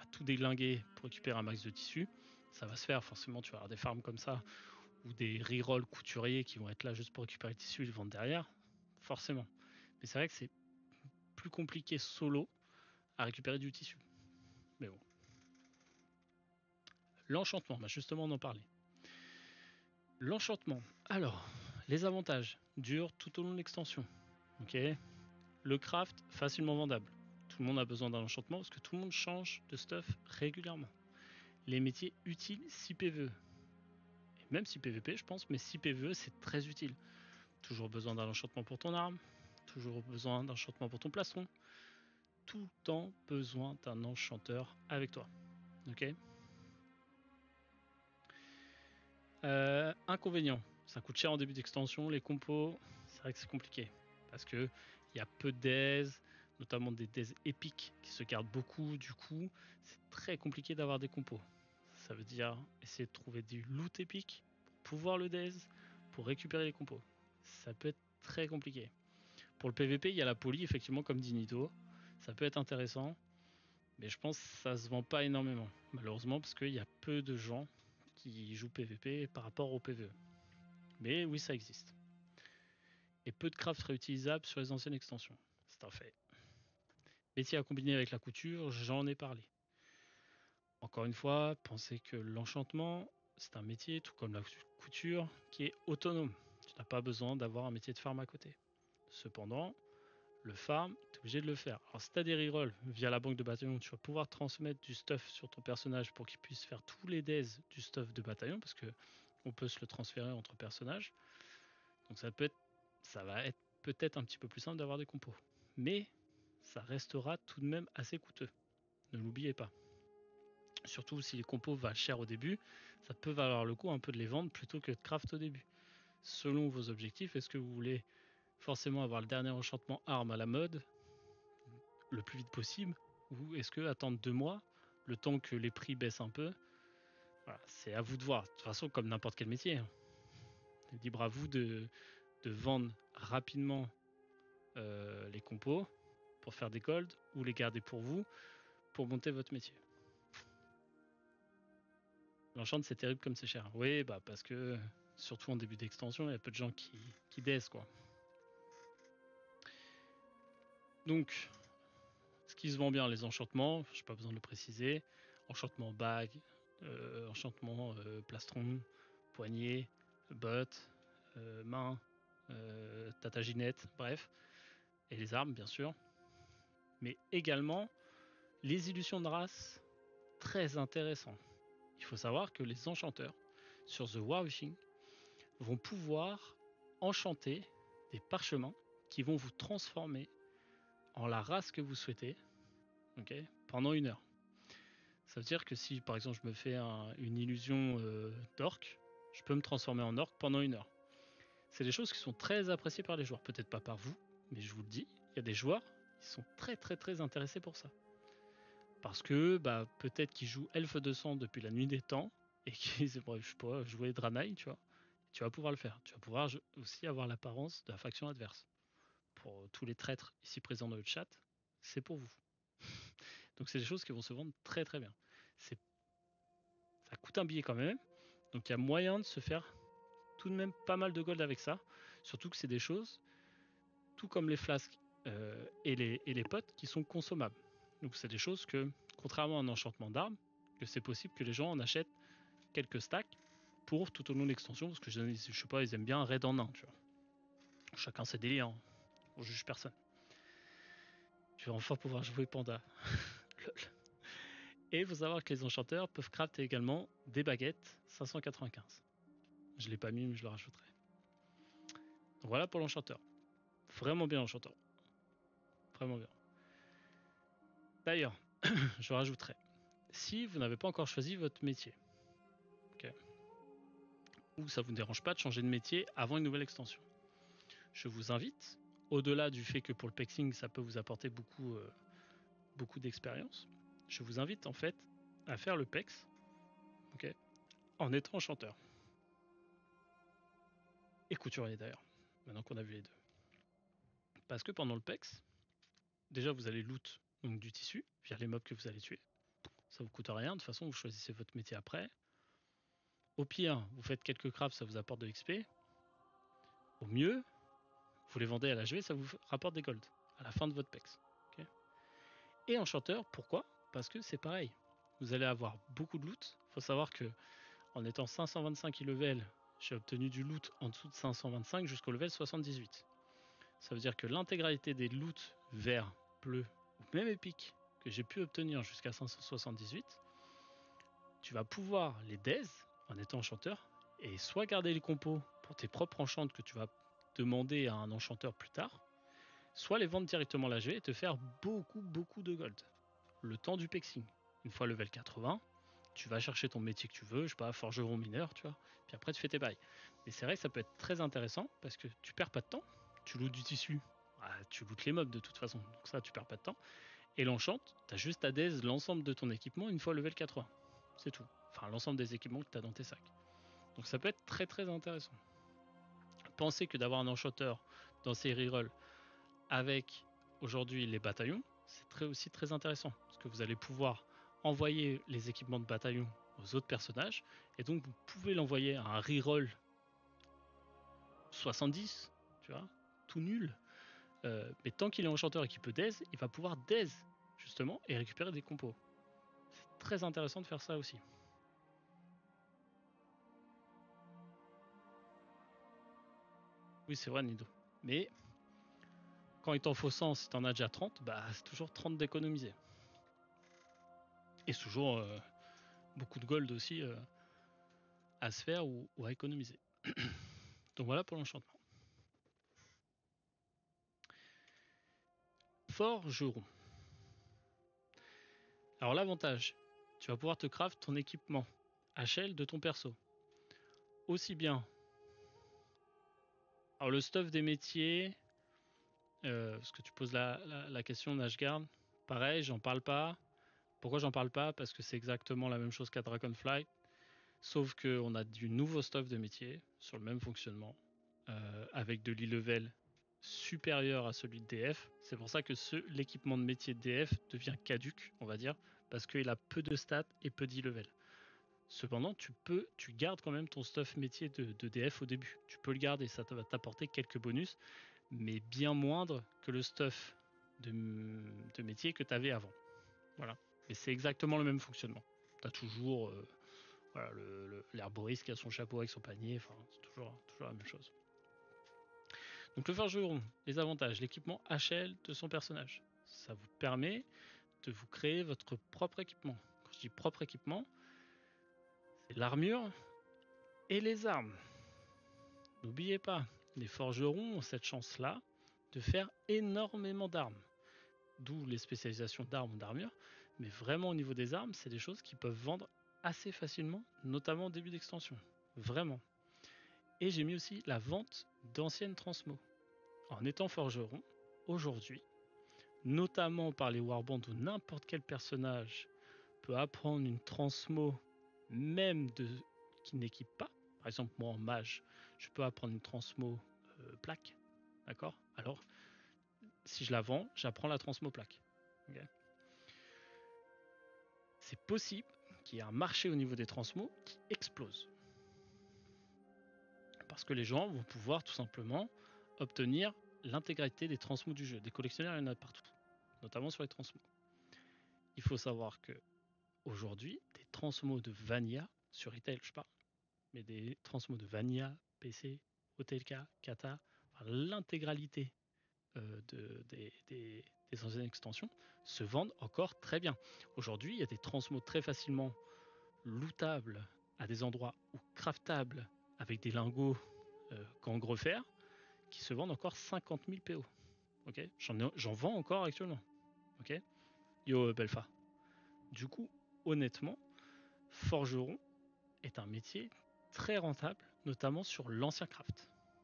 tout déglinguer pour récupérer un max de tissu. Ça va se faire, forcément, tu vas avoir des farms comme ça, ou des rerolls couturiers qui vont être là juste pour récupérer le tissu et le vendre derrière, forcément. Mais c'est vrai que c'est plus compliqué solo à récupérer du tissu. Mais bon. L'enchantement, bah justement on en parlait. L'enchantement, alors, les avantages, durent tout au long de l'extension. Ok. Le craft, facilement vendable. Tout le monde a besoin d'un enchantement parce que tout le monde change de stuff régulièrement. Les métiers utiles si P V E. Et même si P V P je pense, mais si P V E c'est très utile. Toujours besoin d'un enchantement pour ton arme, toujours besoin d'un enchantement pour ton plastron, tout le temps besoin d'un enchanteur avec toi. Ok. Euh, inconvénient, ça coûte cher en début d'extension, les compos, c'est vrai que c'est compliqué. Parce que il y a peu de days, notamment des days épiques qui se gardent beaucoup, du coup, c'est très compliqué d'avoir des compos. Ça veut dire essayer de trouver du loot épique pour pouvoir le days, pour récupérer les compos. Ça peut être très compliqué. Pour le P V P, il y a la poly, effectivement, comme dit Nito. Ça peut être intéressant, mais je pense que ça se vend pas énormément, malheureusement, parce qu'il y a peu de gens qui jouent P V P par rapport au P V E. Mais oui, ça existe. Et peu de crafts réutilisables sur les anciennes extensions. C'est un fait. Métier à combiner avec la couture, j'en ai parlé. Encore une fois, pensez que l'enchantement, c'est un métier, tout comme la couture, qui est autonome. Tu n'as pas besoin d'avoir un métier de farm à côté. Cependant, le farm, tu es obligé de le faire. Alors si tu as des rerolls via la banque de bataillon, tu vas pouvoir transmettre du stuff sur ton personnage pour qu'il puisse faire tous les days du stuff de bataillon, parce que on peut se le transférer entre personnages. Donc ça peut être, ça va être peut-être un petit peu plus simple d'avoir des compos. Mais ça restera tout de même assez coûteux. Ne l'oubliez pas. Surtout si les compos valent cher au début, ça peut valoir le coup un peu de les vendre plutôt que de craft au début. Selon vos objectifs, est-ce que vous voulez forcément avoir le dernier enchantement arme à la mode le plus vite possible, ou est-ce que attendre deux mois, le temps que les prix baissent un peu? Voilà, c'est à vous de voir. De toute façon, comme n'importe quel métier, hein. Libre à vous de, de vendre rapidement euh, les compos pour faire des golds ou les garder pour vous pour monter votre métier. L'enchant c'est terrible comme c'est cher. Oui, bah parce que surtout en début d'extension, il y a peu de gens qui, qui daisent quoi. Donc, ce qui se vend bien, les enchantements, j'ai pas besoin de le préciser. Enchantement bague, euh, enchantement euh, plastron, poignet, botte, euh, main, euh, tataginette, bref. Et les armes, bien sûr. Mais également les illusions de race, très intéressant. Il faut savoir que les enchanteurs sur The War Wishing vont pouvoir enchanter des parchemins qui vont vous transformer en la race que vous souhaitez, okay, pendant une heure. Ça veut dire que si par exemple je me fais un, une illusion euh, d'orc, je peux me transformer en orc pendant une heure. C'est des choses qui sont très appréciées par les joueurs, peut-être pas par vous, mais je vous le dis, il y a des joueurs qui sont très très très intéressés pour ça. Parce que bah, peut-être qu'ils jouent Elfe de sang depuis la nuit des temps et qu'ils aimeraient, je sais pas, jouer Draenei, tu vois. Tu vas pouvoir le faire. Tu vas pouvoir aussi avoir l'apparence de la faction adverse. Pour tous les traîtres ici présents dans le chat, c'est pour vous. Donc c'est des choses qui vont se vendre très très bien. C'est... Ça coûte un billet quand même. Donc il y a moyen de se faire tout de même pas mal de gold avec ça. Surtout que c'est des choses, tout comme les flasques euh, et, les, et les potes, qui sont consommables. Donc c'est des choses que, contrairement à un enchantement d'armes, que c'est possible que les gens en achètent quelques stacks pour tout au long de l'extension, parce que je, je sais pas, ils aiment bien raid en un, tu vois. Chacun ses délires, hein. On juge personne. Je vais enfin pouvoir jouer Panda. Et il faut savoir que les enchanteurs peuvent crafter également des baguettes cinq cent quatre-vingt-quinze. Je l'ai pas mis, mais je le rajouterai. Donc voilà pour l'enchanteur. Vraiment bien l'enchanteur. Vraiment bien. D'ailleurs, je rajouterai. Si vous n'avez pas encore choisi votre métier, okay, ou ça vous dérange pas de changer de métier avant une nouvelle extension, je vous invite, au-delà du fait que pour le pexing ça peut vous apporter beaucoup, euh, beaucoup d'expérience, je vous invite en fait à faire le pex, okay, en étant enchanteur. Et couturier d'ailleurs, maintenant qu'on a vu les deux. Parce que pendant le pex, déjà vous allez loot donc, du tissu via les mobs que vous allez tuer. ça vous coûte rien. De toute façon, vous choisissez votre métier après. Au pire, vous faites quelques crafts, ça vous apporte de l'X P. Au mieux, vous les vendez à l'H V, ça vous rapporte des gold à la fin de votre pex. Okay. Et enchanteur, pourquoi? Parce que c'est pareil. Vous allez avoir beaucoup de loot. Il faut savoir que en étant cinq cent vingt-cinq level, j'ai obtenu du loot en dessous de cinq cent vingt-cinq jusqu'au level soixante-dix-huit. Ça veut dire que l'intégralité des loots verts, bleus ou même épiques que j'ai pu obtenir jusqu'à cinq cent soixante-dix-huit, tu vas pouvoir les daze en étant enchanteur et soit garder les compos pour tes propres enchantes que tu vas demander à un enchanteur plus tard, soit les vendre directement à l'H V et te faire beaucoup beaucoup de gold. Le temps du pexing. Une fois level quatre-vingts, tu vas chercher ton métier que tu veux, je sais pas, forgeron mineur, tu vois, puis après tu fais tes bails. Mais c'est vrai que ça peut être très intéressant parce que tu perds pas de temps, tu lootes du tissu, ah, tu lootes les mobs de toute façon, donc ça tu perds pas de temps. Et l'enchante, tu as juste à daze l'ensemble de ton équipement une fois level quatre-vingts. C'est tout. Enfin, l'ensemble des équipements que tu as dans tes sacs. Donc ça peut être très très intéressant. Pensez que d'avoir un enchanteur dans ces rerolls avec aujourd'hui les bataillons, c'est très, aussi très intéressant. Parce que vous allez pouvoir envoyer les équipements de bataillon aux autres personnages. Et donc vous pouvez l'envoyer à un reroll soixante-dix, tu vois, tout nul. Euh, mais tant qu'il est enchanteur et qu'il peut daze, il va pouvoir daze justement et récupérer des compos. C'est très intéressant de faire ça aussi. Oui, c'est vrai, Nido. Mais quand il t'en faut cent, si t'en as déjà trente, bah c'est toujours trente d'économiser. Et c'est toujours euh, beaucoup de gold aussi euh, à se faire ou, ou à économiser. Donc voilà pour l'enchantement. Forgeron. Alors l'avantage, tu vas pouvoir te craft ton équipement H L de ton perso. Aussi bien. Alors le stuff des métiers, euh, parce que tu poses la, la, la question d'Ashgard, pareil, j'en parle pas. Pourquoi j'en parle pas? Parce que c'est exactement la même chose qu'à Dragonflight, sauf qu'on a du nouveau stuff de métier sur le même fonctionnement, euh, avec de l'e-level supérieur à celui de D F. C'est pour ça que l'équipement de métier de D F devient caduque, on va dire, parce qu'il a peu de stats et peu d'e-level. Cependant, tu peux, tu gardes quand même ton stuff métier de, de D F au début. Tu peux le garder, ça va t'apporter quelques bonus, mais bien moindre que le stuff de, de métier que tu avais avant. Voilà. Mais c'est exactement le même fonctionnement. Tu as toujours euh, voilà, l'herboriste qui a son chapeau avec son panier, enfin, c'est toujours, toujours la même chose. Donc le forgeron, les avantages, l'équipement H L de son personnage. Ça vous permet de vous créer votre propre équipement. Quand je dis propre équipement, c'est l'armure et les armes. N'oubliez pas, les forgerons ont cette chance-là de faire énormément d'armes. D'où les spécialisations d'armes ou d'armure. Mais vraiment au niveau des armes, c'est des choses qui peuvent vendre assez facilement, notamment au début d'extension. Vraiment. Et j'ai mis aussi la vente d'anciennes transmos. En étant forgeron, aujourd'hui, notamment par les warbands où n'importe quel personnage peut apprendre une transmo même de qui n'équipe pas. Par exemple, moi en mage, je peux apprendre une transmo euh, plaque. D'accord? Alors, si je la vends, j'apprends la transmo plaque. Okay. C'est possible qu'il y ait un marché au niveau des transmos qui explose. Parce que les gens vont pouvoir tout simplement obtenir l'intégralité des transmos du jeu. Des collectionneurs, il y en a partout, notamment sur les transmos. Il faut savoir que aujourd'hui, des transmos de Vanilla, sur Retail je parle, mais des transmos de Vanilla, P C, O T L K, Kata, enfin, l'intégralité euh, de, des, des, des anciennes extensions se vendent encore très bien. Aujourd'hui, il y a des transmos très facilement lootables à des endroits ou craftables avec des lingots euh, gangrefer qui se vendent encore cinquante mille P O. Okay, j'en vends encore actuellement. Okay, yo Belfa. Du coup, honnêtement, forgeron est un métier très rentable, notamment sur l'ancien craft.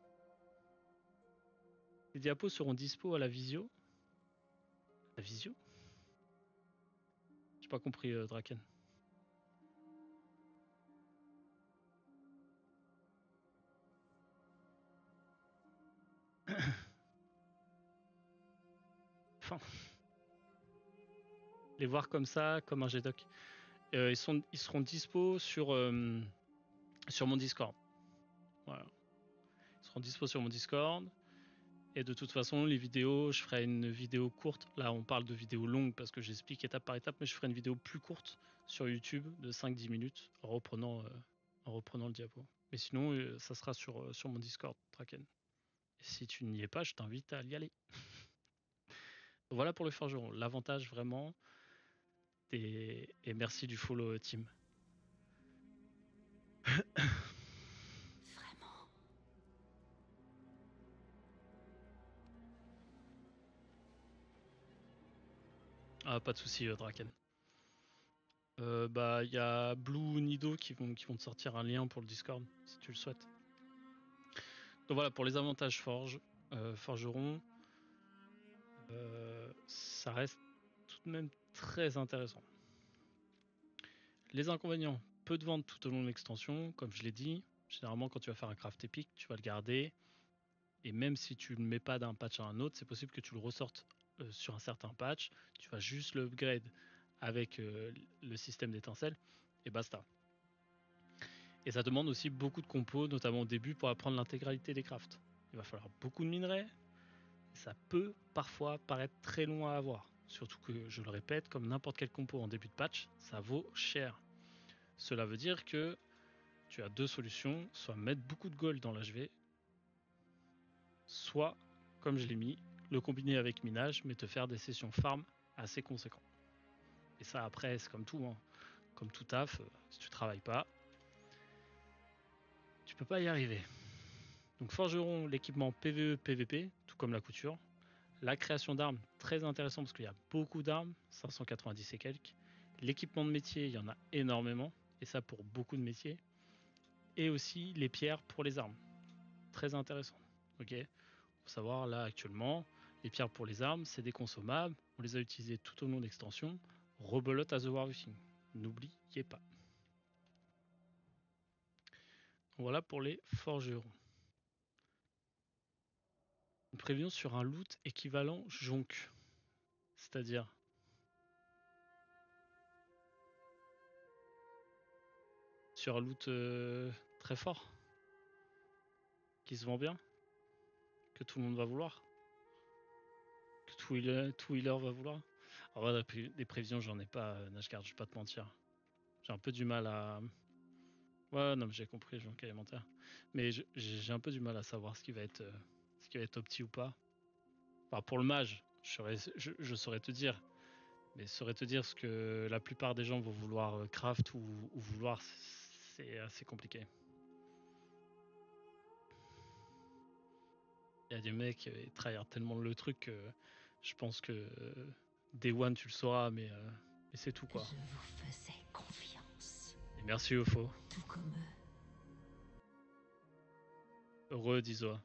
Les diapos seront dispo à la visio. La visio? J'ai pas compris, euh, Draken. Enfin, les voir comme ça, comme un G-Doc. Euh, ils, sont, ils seront dispo sur, euh, sur mon Discord. Voilà. Ils seront dispo sur mon Discord. Et de toute façon, les vidéos, je ferai une vidéo courte. Là, on parle de vidéos longues parce que j'explique étape par étape, mais je ferai une vidéo plus courte sur YouTube de cinq dix minutes en reprenant, euh, en reprenant le diapo. Mais sinon, euh, ça sera sur, euh, sur mon Discord, Traken. Et si tu n'y es pas, je t'invite à y aller. Voilà pour le forgeron. L'avantage vraiment. Et, et merci du follow, team.
Vraiment.
Ah, pas de souci, euh, Draken. Euh, bah, il y a Blue ou Nido qui vont, qui vont te sortir un lien pour le Discord, si tu le souhaites. Donc voilà, pour les avantages forge, euh, forgeron, euh, ça reste tout de même très intéressant. Les inconvénients, peu de ventes tout au long de l'extension, comme je l'ai dit. Généralement, quand tu vas faire un craft épique, tu vas le garder. Et même si tu ne le mets pas d'un patch à un autre, c'est possible que tu le ressortes euh, sur un certain patch. Tu vas juste le upgrade avec euh, le système d'étincelles et basta. Et ça demande aussi beaucoup de compos, notamment au début, pour apprendre l'intégralité des crafts. Il va falloir beaucoup de minerais. Et ça peut parfois paraître très long à avoir. Surtout que, je le répète, comme n'importe quel compo en début de patch, ça vaut cher. Cela veut dire que tu as deux solutions, soit mettre beaucoup de gold dans l'H V, soit, comme je l'ai mis, le combiner avec minage, mais te faire des sessions farm assez conséquentes. Et ça, après, c'est comme tout, hein. Comme tout taf, si tu travailles pas, tu peux pas y arriver. Donc forgeron, l'équipement P V E, P V P, tout comme la couture. La création d'armes, très intéressant parce qu'il y a beaucoup d'armes, cinq cent quatre-vingt-dix et quelques. L'équipement de métier, il y en a énormément, et ça pour beaucoup de métiers. Et aussi les pierres pour les armes, très intéressant. Ok, faut savoir là actuellement, les pierres pour les armes, c'est des consommables, on les a utilisées tout au long de l'extension. Rebelote à The Warwishing, n'oubliez pas. Voilà pour les forgerons. Une prévision sur un loot équivalent jonc, c'est-à-dire sur un loot euh, très fort, qui se vend bien, que tout le monde va vouloir, que tout healer, tout healer va vouloir. Alors là, des prévisions, j'en ai pas, euh, Nashguard, je vais pas te mentir. J'ai un peu du mal à... Ouais, non, mais j'ai compris, je vais mentir. Mais j'ai un peu du mal à savoir ce qui va être, euh, ce qui va être opti ou pas. Enfin, pour le mage, je saurais, je, je saurais te dire. Mais je saurais te dire ce que la plupart des gens vont vouloir craft ou, ou vouloir, c'est assez compliqué. Il y a des mecs, ils trahirent tellement le truc que je pense que euh, Day One tu le sauras, mais, euh, mais c'est tout quoi.
Je vous faisais confiance.
Et merci Eupho.
Tout comme eux.
Heureux d'Isoa.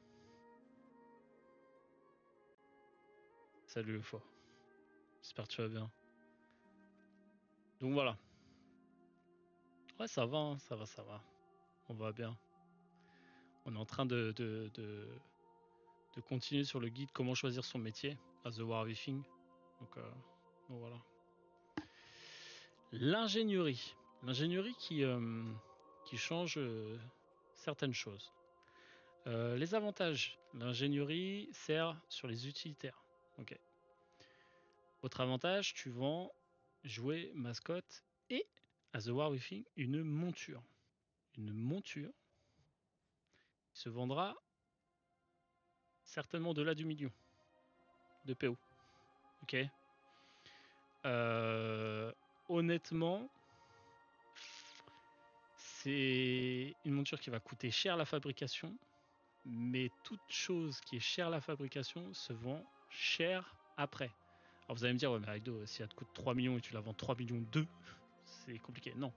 Salut Eupho. J'espère que tu vas bien. Donc voilà. Ouais, ça va, hein, ça va, ça va. On va bien. On est en train de, de, de, de continuer sur le guide comment choisir son métier à The Warwishing. Donc, euh, donc voilà. L'ingénierie. L'ingénierie qui, euh, qui change euh, certaines choses. Euh, les avantages. L'ingénierie sert sur les utilitaires. Ok. Autre avantage, tu vends jouets, mascotte et à The Warwishing une monture. Une monture qui se vendra certainement au-delà du million de P O. Ok. Euh, honnêtement, c'est une monture qui va coûter cher la fabrication, mais toute chose qui est chère la fabrication se vend cher après. Alors vous allez me dire, ouais mais Aido, si elle te coûte trois millions et tu la vends trois millions deux, c'est compliqué. Non.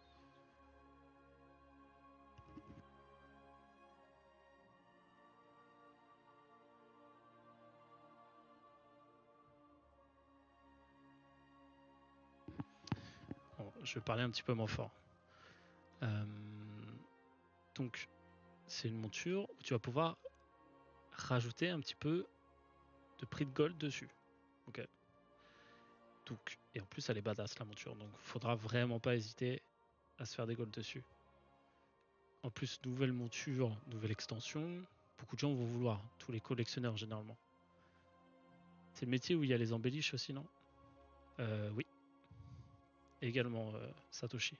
Bon, je vais parler un petit peu moins fort. Euh, donc, c'est une monture où tu vas pouvoir rajouter un petit peu de prix de gold dessus. Ok. Donc, et en plus, elle est badass la monture, donc faudra vraiment pas hésiter à se faire des golds dessus. En plus, nouvelle monture, nouvelle extension, beaucoup de gens vont vouloir, tous les collectionneurs généralement. C'est le métier où il y a les embelliches aussi, non? euh, Oui. Et également euh, Satoshi.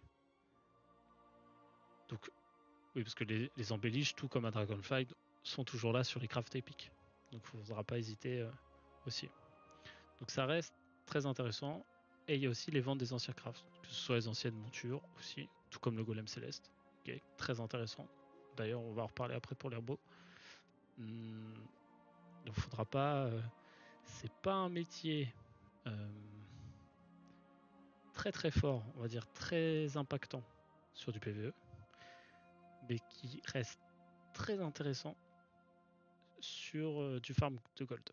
Donc, oui, parce que les, les embelliches, tout comme à Dragonflight, sont toujours là sur les crafts épiques. Donc, il ne faudra pas hésiter euh, aussi. Donc, ça reste très intéressant. Et il y a aussi les ventes des anciens crafts, que ce soit les anciennes montures aussi, tout comme le golem céleste. Okay, très intéressant. D'ailleurs, on va en reparler après pour l'herbeau. Hum, il ne faudra pas. Euh, c'est pas un métier euh, très très fort, on va dire très impactant sur du P V E, mais qui reste très intéressant sur euh, du farm de gold.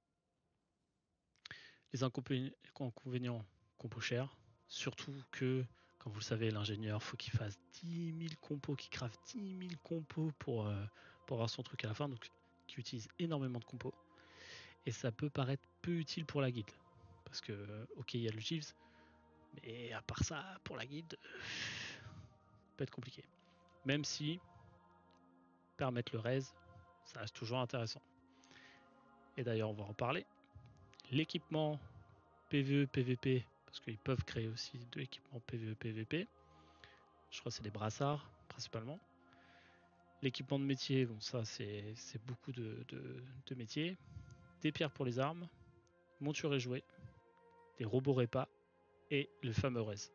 Les inconvénients, compo cher, surtout que, comme vous le savez, l'ingénieur, faut qu'il fasse dix mille compos, qu'il craft dix mille compos pour, euh, pour avoir son truc à la fin, donc qui utilise énormément de compos. Et ça peut paraître peu utile pour la guilde, parce que, ok, il y a le Jeeves, mais à part ça, pour la guilde, ça peut être compliqué. Même si permettre le raise, ça reste toujours intéressant. Et d'ailleurs, on va en parler. L'équipement P V E, P V P, parce qu'ils peuvent créer aussi de l'équipement P V E, P V P. Je crois que c'est des brassards, principalement. L'équipement de métier, bon ça c'est beaucoup de, de, de métiers. Des pierres pour les armes, monture et jouets, des robots repas et le fameux raise.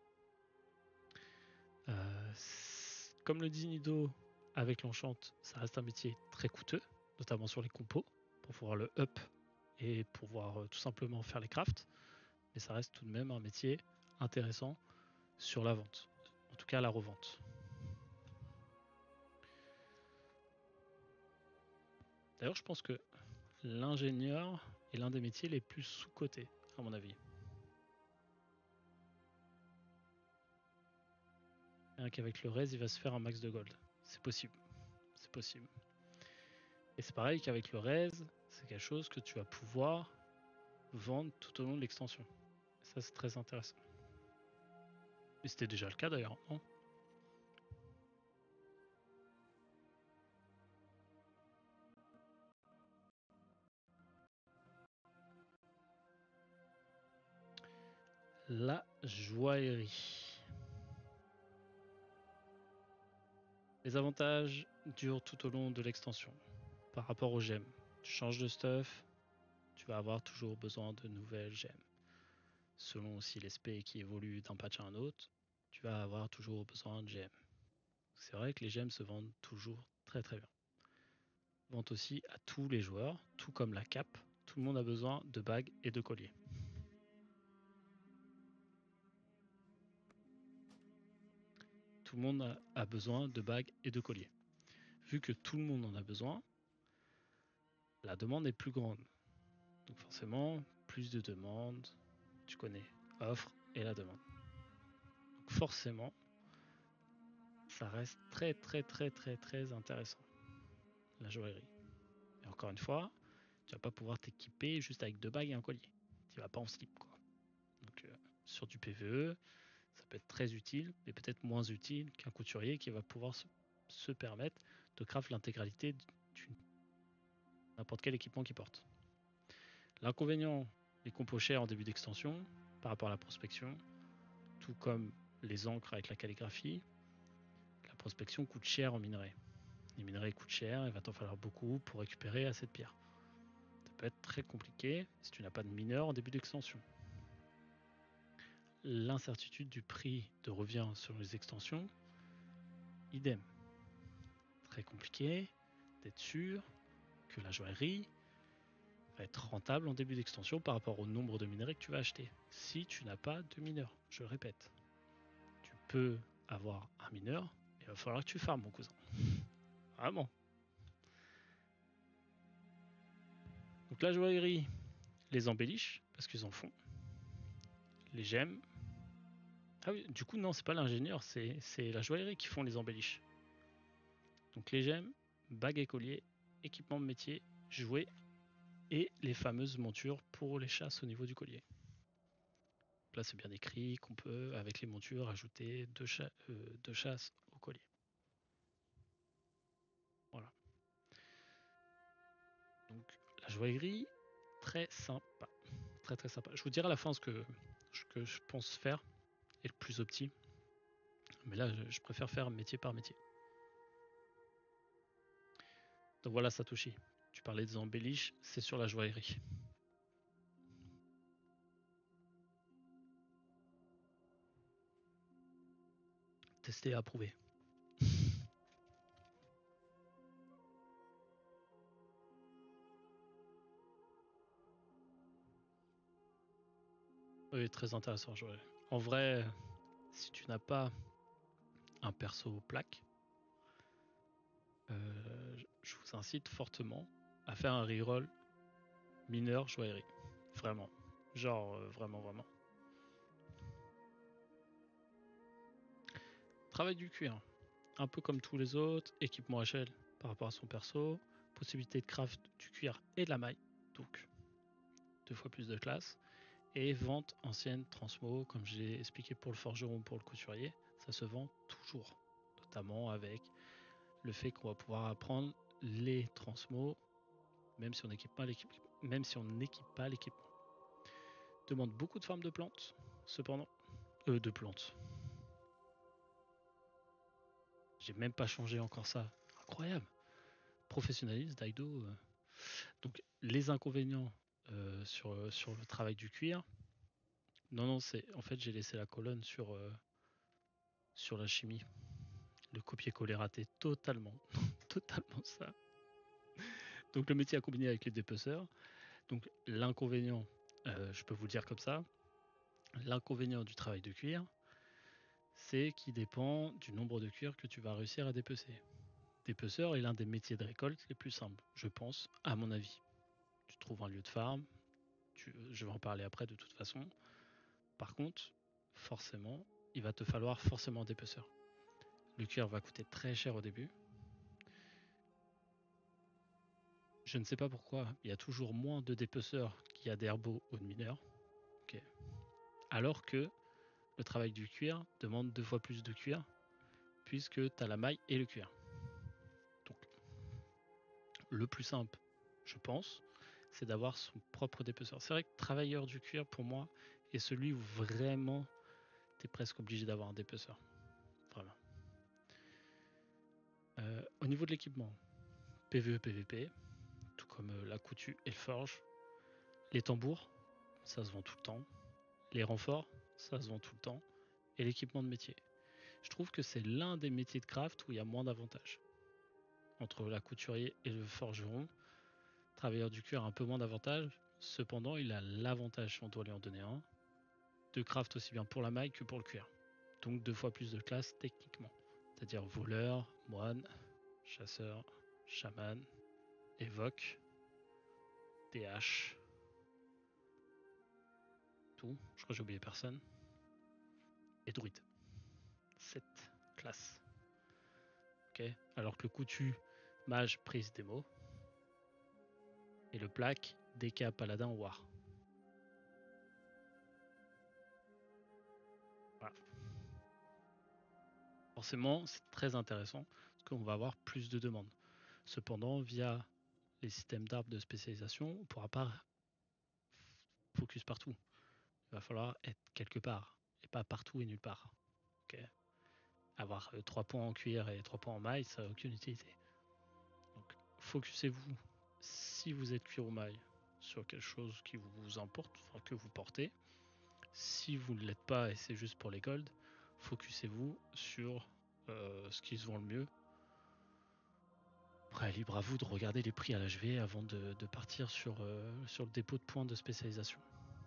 Euh, comme le dit Nido avec l'enchante, ça reste un métier très coûteux, notamment sur les compos, pour pouvoir le up et pouvoir euh, tout simplement faire les crafts. Mais ça reste tout de même un métier intéressant sur la vente, en tout cas à la revente. D'ailleurs, je pense que l'ingénieur est l'un des métiers les plus sous-cotés, à mon avis. Rien qu'avec le raise, il va se faire un max de gold. C'est possible. C'est possible. Et c'est pareil qu'avec le raise, c'est quelque chose que tu vas pouvoir vendre tout au long de l'extension. Ça, c'est très intéressant. Et c'était déjà le cas d'ailleurs, non ? La joaillerie. Les avantages durent tout au long de l'extension. Par rapport aux gemmes, tu changes de stuff, tu vas avoir toujours besoin de nouvelles gemmes. Selon aussi les specs qui évoluent d'un patch à un autre, tu vas avoir toujours besoin de gemmes. C'est vrai que les gemmes se vendent toujours très très bien. Vendent aussi à tous les joueurs, tout comme la cape, tout le monde a besoin de bagues et de colliers. Tout le monde a besoin de bagues et de colliers. Vu que tout le monde en a besoin, la demande est plus grande. Donc forcément, plus de demandes, tu connais, offre et la demande. Donc forcément, ça reste très très très très très intéressant, la joaillerie. Et encore une fois, tu vas pas pouvoir t'équiper juste avec deux bagues et un collier. Tu vas pas en slip, quoi. Donc euh, sur du P V E, ça peut être très utile, mais peut-être moins utile qu'un couturier qui va pouvoir se, se permettre de craft l'intégralité d'une n'importe quel équipement qu'il porte. L'inconvénient des compos chers en début d'extension par rapport à la prospection, tout comme les encres avec la calligraphie, la prospection coûte cher en minerais. Les minerais coûtent cher, il va t'en falloir beaucoup pour récupérer assez de pierres. Ça peut être très compliqué si tu n'as pas de mineur en début d'extension. L'incertitude du prix de revient sur les extensions, idem. Très compliqué d'être sûr que la joaillerie va être rentable en début d'extension par rapport au nombre de minerais que tu vas acheter. Si tu n'as pas de mineur, je le répète. Tu peux avoir un mineur, mais il va falloir que tu farmes, mon cousin. Vraiment. Donc la joaillerie les embelliche, parce qu'ils en font. Les gemmes. Ah oui, du coup, non, c'est pas l'ingénieur, c'est la joaillerie qui font les embelliches. Donc les gemmes, bagues et colliers, équipements de métier, jouets et les fameuses montures pour les chasses au niveau du collier. Là, c'est bien écrit qu'on peut, avec les montures, ajouter deux, cha euh, deux chasses au collier. Voilà. Donc, la joaillerie, très sympa. Très très sympa. Je vous dirai à la fin ce que, ce que je pense faire et le plus opti. Mais là, je, je préfère faire métier par métier. Donc voilà, Satoshi. Tu parlais des embellish, c'est sur la joaillerie. Testé et approuvé. Oui, très intéressant. En vrai, si tu n'as pas un perso plaque, euh, je vous incite fortement à faire un reroll mineur joaillerie. Vraiment. Genre, euh, vraiment, vraiment. Travail du cuir. Un peu comme tous les autres, équipement H L par rapport à son perso, possibilité de craft du cuir et de la maille, donc deux fois plus de classe, et vente ancienne transmo, comme j'ai expliqué pour le forgeron, pour le couturier, ça se vend toujours, notamment avec le fait qu'on va pouvoir apprendre les transmos, même si on n'équipe pas l'équipement, même si on n'équipe pas l'équipement. Demande beaucoup de formes de plantes, cependant, euh, de plantes. J'ai même pas changé encore ça, incroyable. Professionnalisme, Daido. Euh. Donc les inconvénients euh, sur, sur le travail du cuir. Non, non, c'est en fait j'ai laissé la colonne sur, euh, sur la chimie. Le copier-coller raté totalement. Totalement ça. Donc le métier à combiner avec les dépeceurs. Donc l'inconvénient, euh, je peux vous le dire comme ça, l'inconvénient du travail de cuir, c'est qu'il dépend du nombre de cuirs que tu vas réussir à dépecer. Dépeceur est l'un des métiers de récolte les plus simples, je pense, à mon avis. Tu trouves un lieu de farm, tu, je vais en parler après de toute façon. Par contre, forcément, il va te falloir forcément un dépeceur. Le cuir va coûter très cher au début. Je ne sais pas pourquoi, il y a toujours moins de dépeceurs qu'il y a d'herbeaux ou de mineurs. Okay. Alors que le travail du cuir demande deux fois plus de cuir, puisque tu as la maille et le cuir. Donc, le plus simple, je pense, c'est d'avoir son propre dépeceur. C'est vrai que travailleur du cuir, pour moi, est celui où vraiment tu es presque obligé d'avoir un dépeceur. Vraiment. Euh, au niveau de l'équipement, P V E, P V P, tout comme euh, la couture et le forge. Les tambours, ça se vend tout le temps. Les renforts, ça se vend tout le temps. Et l'équipement de métier. Je trouve que c'est l'un des métiers de craft où il y a moins d'avantages. Entre la couturier et le forgeron, travailleur du cuir a un peu moins d'avantages. Cependant, il a l'avantage, si on doit lui en donner un, de craft aussi bien pour la maille que pour le cuir. Donc deux fois plus de classes techniquement. C'est-à-dire voleur, moine, chasseur, chaman, évoque, D H, tout. Je crois que j'ai oublié personne. Et druide. sept classes. Ok. Alors que le coutu, mage, prise, démo. Et le plaque, D K, paladin, war. Voilà. Forcément, c'est très intéressant parce qu'on va avoir plus de demandes. Cependant, via les systèmes d'arbres de spécialisation, on ne pourra pas focus partout. Il va falloir être quelque part et pas partout et nulle part. Okay. Avoir trois points en cuir et trois points en maille, ça n'a aucune utilité. Donc, focusez-vous, si vous êtes cuir ou maille, sur quelque chose qui vous importe, enfin, que vous portez. Si vous ne l'êtes pas et c'est juste pour les golds, focusez-vous sur euh, ce qui se vend le mieux. Après, libre à vous de regarder les prix à l'H V avant de, de partir sur, euh, sur le dépôt de points de spécialisation.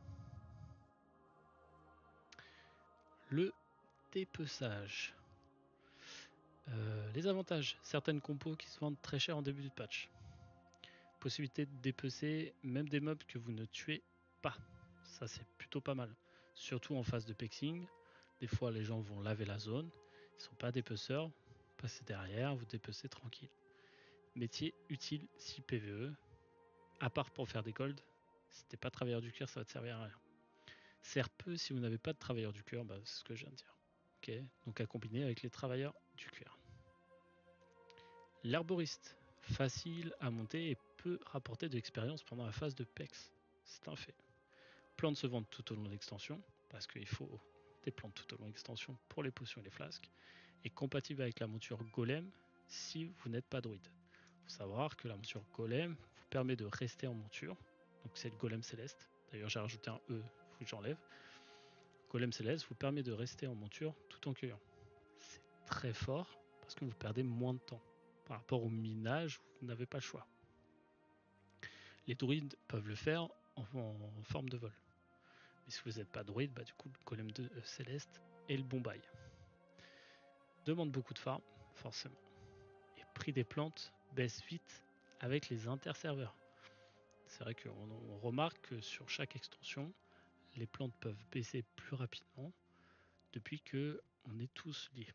Le dépeçage. Euh, les avantages, certaines compos qui se vendent très cher en début de patch. Possibilité de dépecer même des mobs que vous ne tuez pas. Ça c'est plutôt pas mal. Surtout en phase de pexing. Des fois les gens vont laver la zone. Ils ne sont pas dépeceurs. Passez derrière, vous dépecez tranquille. Métier utile si P V E. À part pour faire des golds. Si t'es pas travailleur du cuir, ça va te servir à rien. sert peu si vous n'avez pas de travailleurs du cuir, bah, c'est ce que je viens de dire. Okay. Donc à combiner avec les travailleurs du cuir. L'herboriste, facile à monter et peut rapporter de l'expérience pendant la phase de P E X. C'est un fait. Plantes se vendent tout au long de l'extension, parce qu'il faut des plantes tout au long de l'extension pour les potions et les flasques, et compatible avec la monture golem si vous n'êtes pas druide. Il faut savoir que la monture golem vous permet de rester en monture, donc c'est le golem céleste. D'ailleurs j'ai rajouté un E, il faut que j'enlève. Golem céleste vous permet de rester en monture tout en cueillant. C'est très fort parce que vous perdez moins de temps. Par rapport au minage, vous n'avez pas le choix. Les druides peuvent le faire en, en forme de vol. Mais si vous n'êtes pas druide, bah du coup le golem de, euh, céleste est le bon bail. Demande beaucoup de farm, forcément. Et prix des plantes baisse vite avec les interserveurs. C'est vrai qu'on on remarque que sur chaque extension, les plantes peuvent baisser plus rapidement depuis que on est tous liés.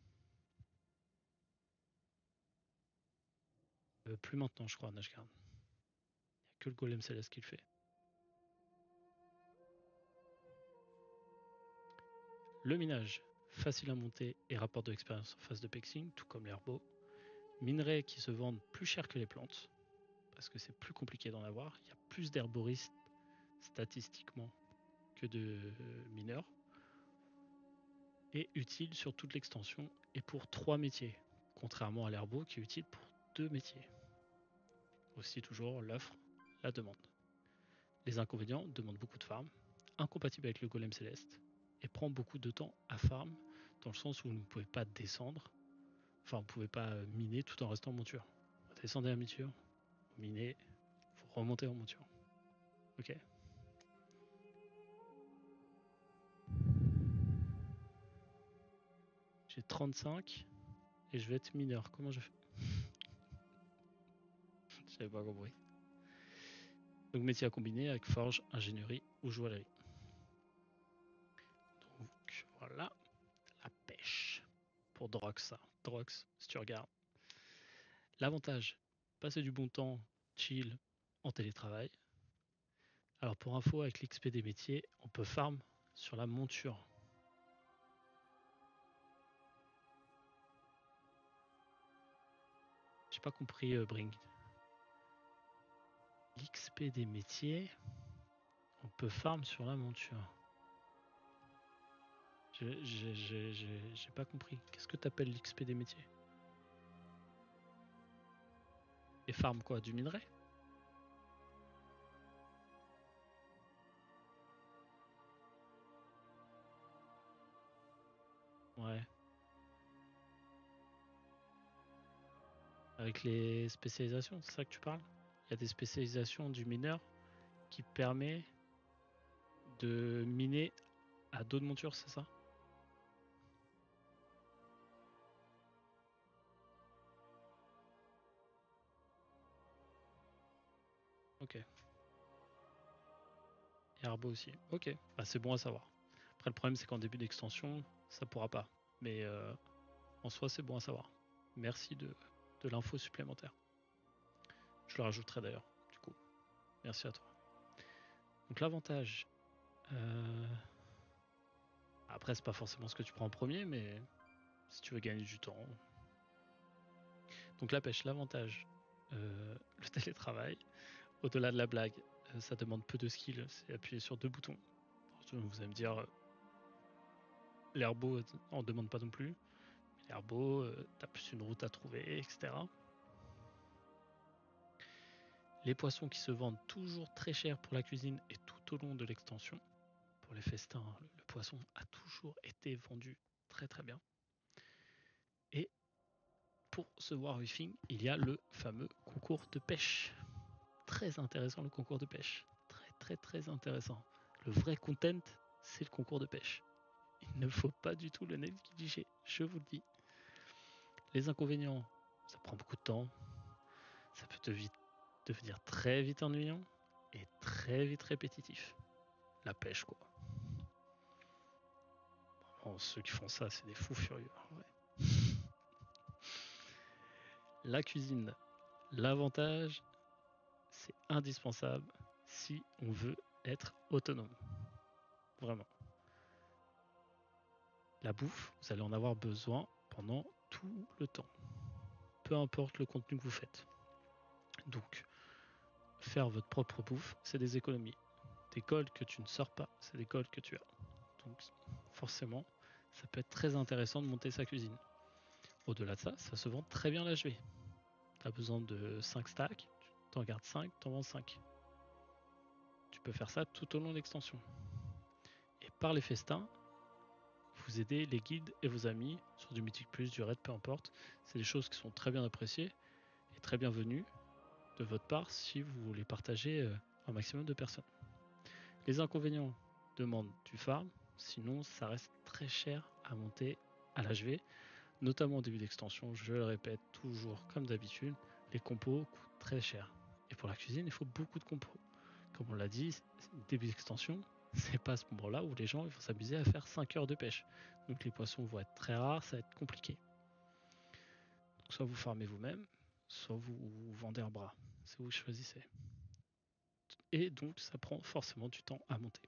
Euh, plus maintenant, je crois, Nashguard. Il n'y a que le golem céleste qui le fait. Le minage, facile à monter et rapporte de l'expérience en phase de pexing, tout comme l'herbeau. Minerais qui se vendent plus cher que les plantes, parce que c'est plus compliqué d'en avoir. Il y a plus d'herboristes statistiquement que de mineurs. Et utile sur toute l'extension et pour trois métiers, contrairement à l'herbeau qui est utile pour deux métiers. Aussi toujours l'offre, la demande. Les inconvénients demandent beaucoup de farm, incompatible avec le golem céleste, et prend beaucoup de temps à farm, dans le sens où vous ne pouvez pas descendre, enfin vous ne pouvez pas miner tout en restant en monture. Vous descendez à monture, vous minez, vous remontez en monture. Ok. J'ai trente-cinq et je vais être mineur. Comment je fais? Je n'avais pas compris. Donc métier à combiner avec forge, ingénierie ou joaillerie. Donc voilà, la pêche pour Drox. Drox, si tu regardes. L'avantage, passer du bon temps, chill, en télétravail. Alors pour info, avec l'X P des métiers, on peut farm sur la monture. J'ai pas compris, euh, Bring. L'X P des métiers, on peut farm sur la monture. J'ai pas compris. Qu'est-ce que t'appelles l'X P des métiers? Et farm quoi? Du minerai? Ouais. Avec les spécialisations, c'est ça que tu parles? Il y a des spécialisations du mineur qui permet de miner à dos de monture, c'est ça? Ok. Et Arbo aussi. Ok, bah, c'est bon à savoir. Après, le problème, c'est qu'en début d'extension, ça pourra pas. Mais euh, en soi, c'est bon à savoir. Merci de, de l'info supplémentaire. Je le rajouterai d'ailleurs, du coup. Merci à toi. Donc l'avantage... Euh... Après, c'est pas forcément ce que tu prends en premier, mais si tu veux gagner du temps. Donc la pêche, l'avantage, euh, le télétravail. Au-delà de la blague, euh, ça demande peu de skill, c'est appuyer sur deux boutons. Vous allez me dire, euh, l'herbeau en demande pas non plus. L'herbeau, euh, t'as plus une route à trouver, et cetera. Les poissons qui se vendent toujours très cher pour la cuisine et tout au long de l'extension. Pour les festins, le, le poisson a toujours été vendu très très bien. Et pour ce Warwifting, il y a le fameux concours de pêche. Très intéressant le concours de pêche. Très très très intéressant. Le vrai content, c'est le concours de pêche. Il ne faut pas du tout le négliger, je vous le dis. Les inconvénients, ça prend beaucoup de temps. Ça peut te vite devenir très vite ennuyant et très vite répétitif. La pêche, quoi. Bon, ceux qui font ça, c'est des fous furieux. Ouais. La cuisine, l'avantage, c'est indispensable si on veut être autonome. vraiment. La bouffe, vous allez en avoir besoin pendant tout le temps, peu importe le contenu que vous faites. Donc, faire votre propre bouffe, c'est des économies. Des golds que tu ne sors pas, c'est des golds que tu as. Donc, forcément, ça peut être très intéressant de monter sa cuisine. Au-delà de ça, ça se vend très bien l'H V. Tu as besoin de cinq stacks, tu en gardes cinq, tu en vends cinq. Tu peux faire ça tout au long de l'extension. Et par les festins, vous aidez les guides et vos amis sur du Mythic Plus, du Raid, peu importe. C'est des choses qui sont très bien appréciées et très bienvenues de votre part si vous voulez partager un maximum de personnes. Les inconvénients demandent du farm, sinon ça reste très cher à monter à l'H V, notamment au début d'extension. Je le répète toujours comme d'habitude, les compos coûtent très cher. Et pour la cuisine, il faut beaucoup de compos. Comme on l'a dit, début d'extension, c'est pas à ce moment-là où les gens vont s'amuser à faire cinq heures de pêche. Donc les poissons vont être très rares, ça va être compliqué. Donc soit vous farmez vous-même, soit vous, vous vendez un bras. C'est vous choisissez. Et donc ça prend forcément du temps à monter.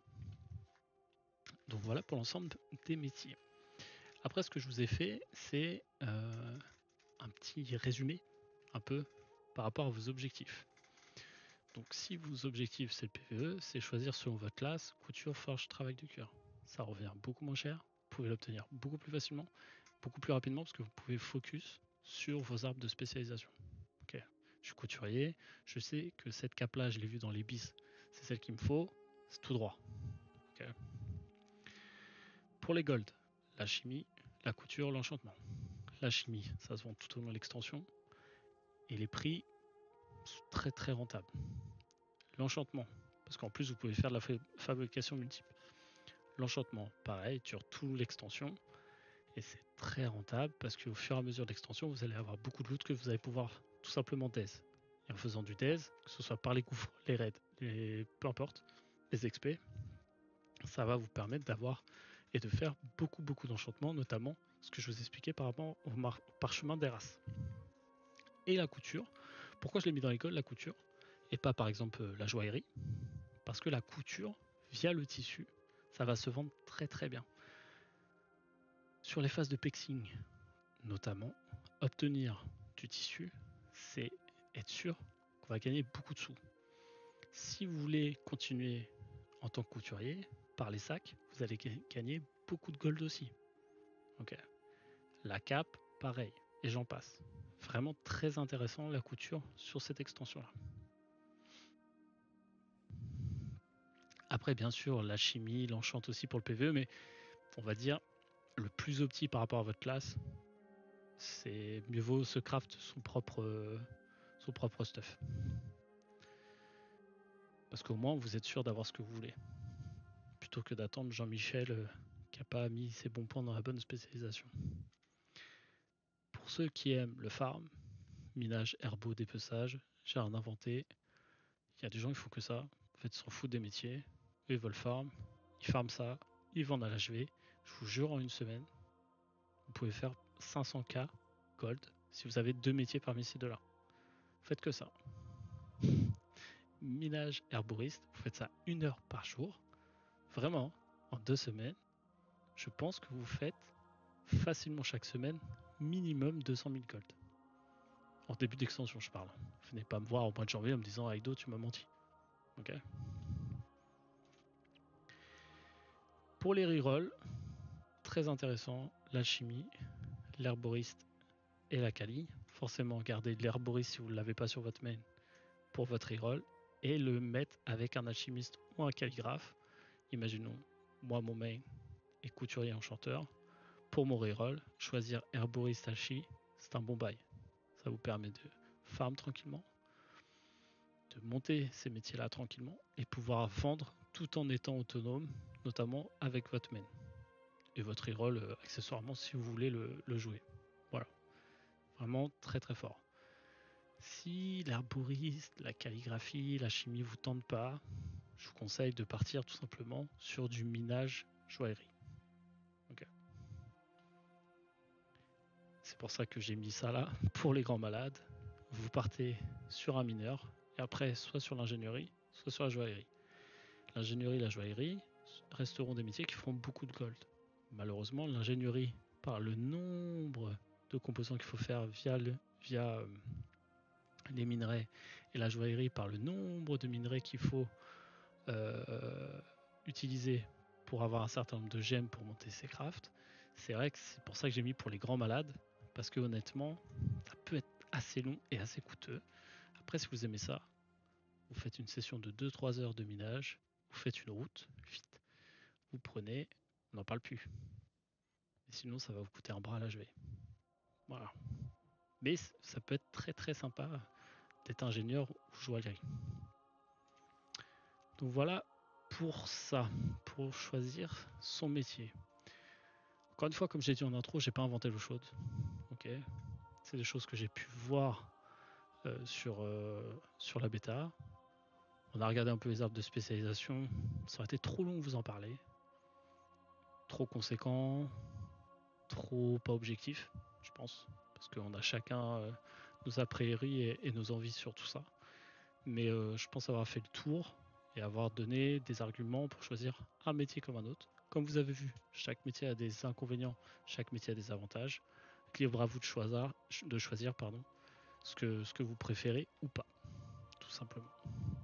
Donc voilà pour l'ensemble des métiers. Après, ce que je vous ai fait, c'est euh, un petit résumé, un peu, par rapport à vos objectifs. Donc si vos objectifs c'est le P V E, c'est choisir selon votre classe, couture, forge, travail de cuir. Ça revient beaucoup moins cher, vous pouvez l'obtenir beaucoup plus facilement, beaucoup plus rapidement parce que vous pouvez focus sur vos arbres de spécialisation. Ok, je suis couturier, je sais que cette cape là, je l'ai vue dans les bis, c'est celle qu'il me faut, c'est tout droit. Okay. Pour les golds, la chimie, la couture, l'enchantement. La chimie, ça se vend tout au long de l'extension et les prix sont très très rentables. L'enchantement, parce qu'en plus vous pouvez faire de la fabrication multiple. L'enchantement, pareil, dure toute l'extension et c'est très rentable parce qu'au fur et à mesure de l'extension, vous allez avoir beaucoup de loot que vous allez pouvoir tout simplement daze. Et en faisant du daze, que ce soit par les gouffres, les raids, les... peu importe, les X P, ça va vous permettre d'avoir et de faire beaucoup beaucoup d'enchantements, notamment ce que je vous expliquais par rapport au mar- parchemin d'Eras. Et la couture, pourquoi je l'ai mis dans l'école, la couture, et pas par exemple euh, la joaillerie? Parce que la couture, via le tissu, ça va se vendre très très bien. Sur les phases de pexing, notamment, obtenir du tissu, c'est être sûr qu'on va gagner beaucoup de sous. Si vous voulez continuer en tant que couturier, par les sacs, vous allez gagner beaucoup de gold aussi. Okay. La cape, pareil, et j'en passe. Vraiment très intéressant la couture sur cette extension-là. Après, bien sûr, la chimie, l'enchante aussi pour le P V E, mais on va dire le plus opti par rapport à votre classe, c'est mieux vaut se craft son propre, euh, son propre stuff. Parce qu'au moins, vous êtes sûr d'avoir ce que vous voulez. Plutôt que d'attendre Jean-Michel euh, qui n'a pas mis ses bons points dans la bonne spécialisation. Pour ceux qui aiment le farm, minage, herbeau, dépeçage, j'ai rien inventé. Il y a des gens qui font que ça. En fait, ils s'en foutent des métiers. Eux, ils veulent farm. Ils farment ça. Ils vendent à l'H V. Je vous jure, en une semaine, vous pouvez faire cinq cents K gold si vous avez deux métiers parmi ces deux-là. Faites que ça. Minage, herboriste, vous faites ça une heure par jour. Vraiment, en deux semaines, je pense que vous faites facilement chaque semaine minimum deux cent mille gold. En début d'extension, je parle. Venez pas me voir au mois de janvier en me disant Aido, tu m'as menti. Ok. Pour les rerolls, très intéressant, l'alchimie, l'herboriste et la Kali. Forcément, gardez l'herboriste si vous ne l'avez pas sur votre main pour votre reroll et le mettre avec un alchimiste ou un calligraphe. Imaginons, moi, mon main est couturier enchanteur. Pour mon reroll, choisir herboriste alchi, c'est un bon bail. Ça vous permet de farm tranquillement, de monter ces métiers-là tranquillement et pouvoir vendre tout en étant autonome, notamment avec votre main. Et votre reroll euh, accessoirement si vous voulez le, le jouer. Voilà. Vraiment très très fort. Si l'herboriste, la calligraphie, la chimie vous tentent pas, je vous conseille de partir tout simplement sur du minage joaillerie. Okay. C'est pour ça que j'ai mis ça là pour les grands malades. Vous partez sur un mineur et après soit sur l'ingénierie, soit sur la joaillerie. L'ingénierie, la joaillerie, resteront des métiers qui feront beaucoup de gold. Malheureusement, l'ingénierie, par le nombre de composants qu'il faut faire via, le, via euh, les minerais, et la joaillerie, par le nombre de minerais qu'il faut euh, utiliser pour avoir un certain nombre de gemmes pour monter ses crafts, c'est vrai que c'est pour ça que j'ai mis pour les grands malades, parce que honnêtement, ça peut être assez long et assez coûteux. Après, si vous aimez ça, vous faites une session de deux trois heures de minage, vous faites une route, vite, vous prenez, on n'en parle plus. Et sinon, ça va vous coûter un bras à la jouer. Voilà. Mais ça peut être très très sympa d'être ingénieur ou joaillerie. Donc voilà pour ça, pour choisir son métier. Encore une fois, comme j'ai dit en intro, j'ai pas inventé l'eau chaude. Ok, c'est des choses que j'ai pu voir euh, sur, euh, sur la bêta. On a regardé un peu les arbres de spécialisation. Ça aurait été trop long de vous en parler. Trop conséquent, trop pas objectif, je pense. Parce qu'on a chacun euh, nos a priori et, et nos envies sur tout ça. Mais euh, je pense avoir fait le tour et avoir donné des arguments pour choisir un métier comme un autre. Comme vous avez vu, chaque métier a des inconvénients, chaque métier a des avantages. Libre à vous de choisir, de choisir pardon, ce, que, ce que vous préférez ou pas, tout simplement.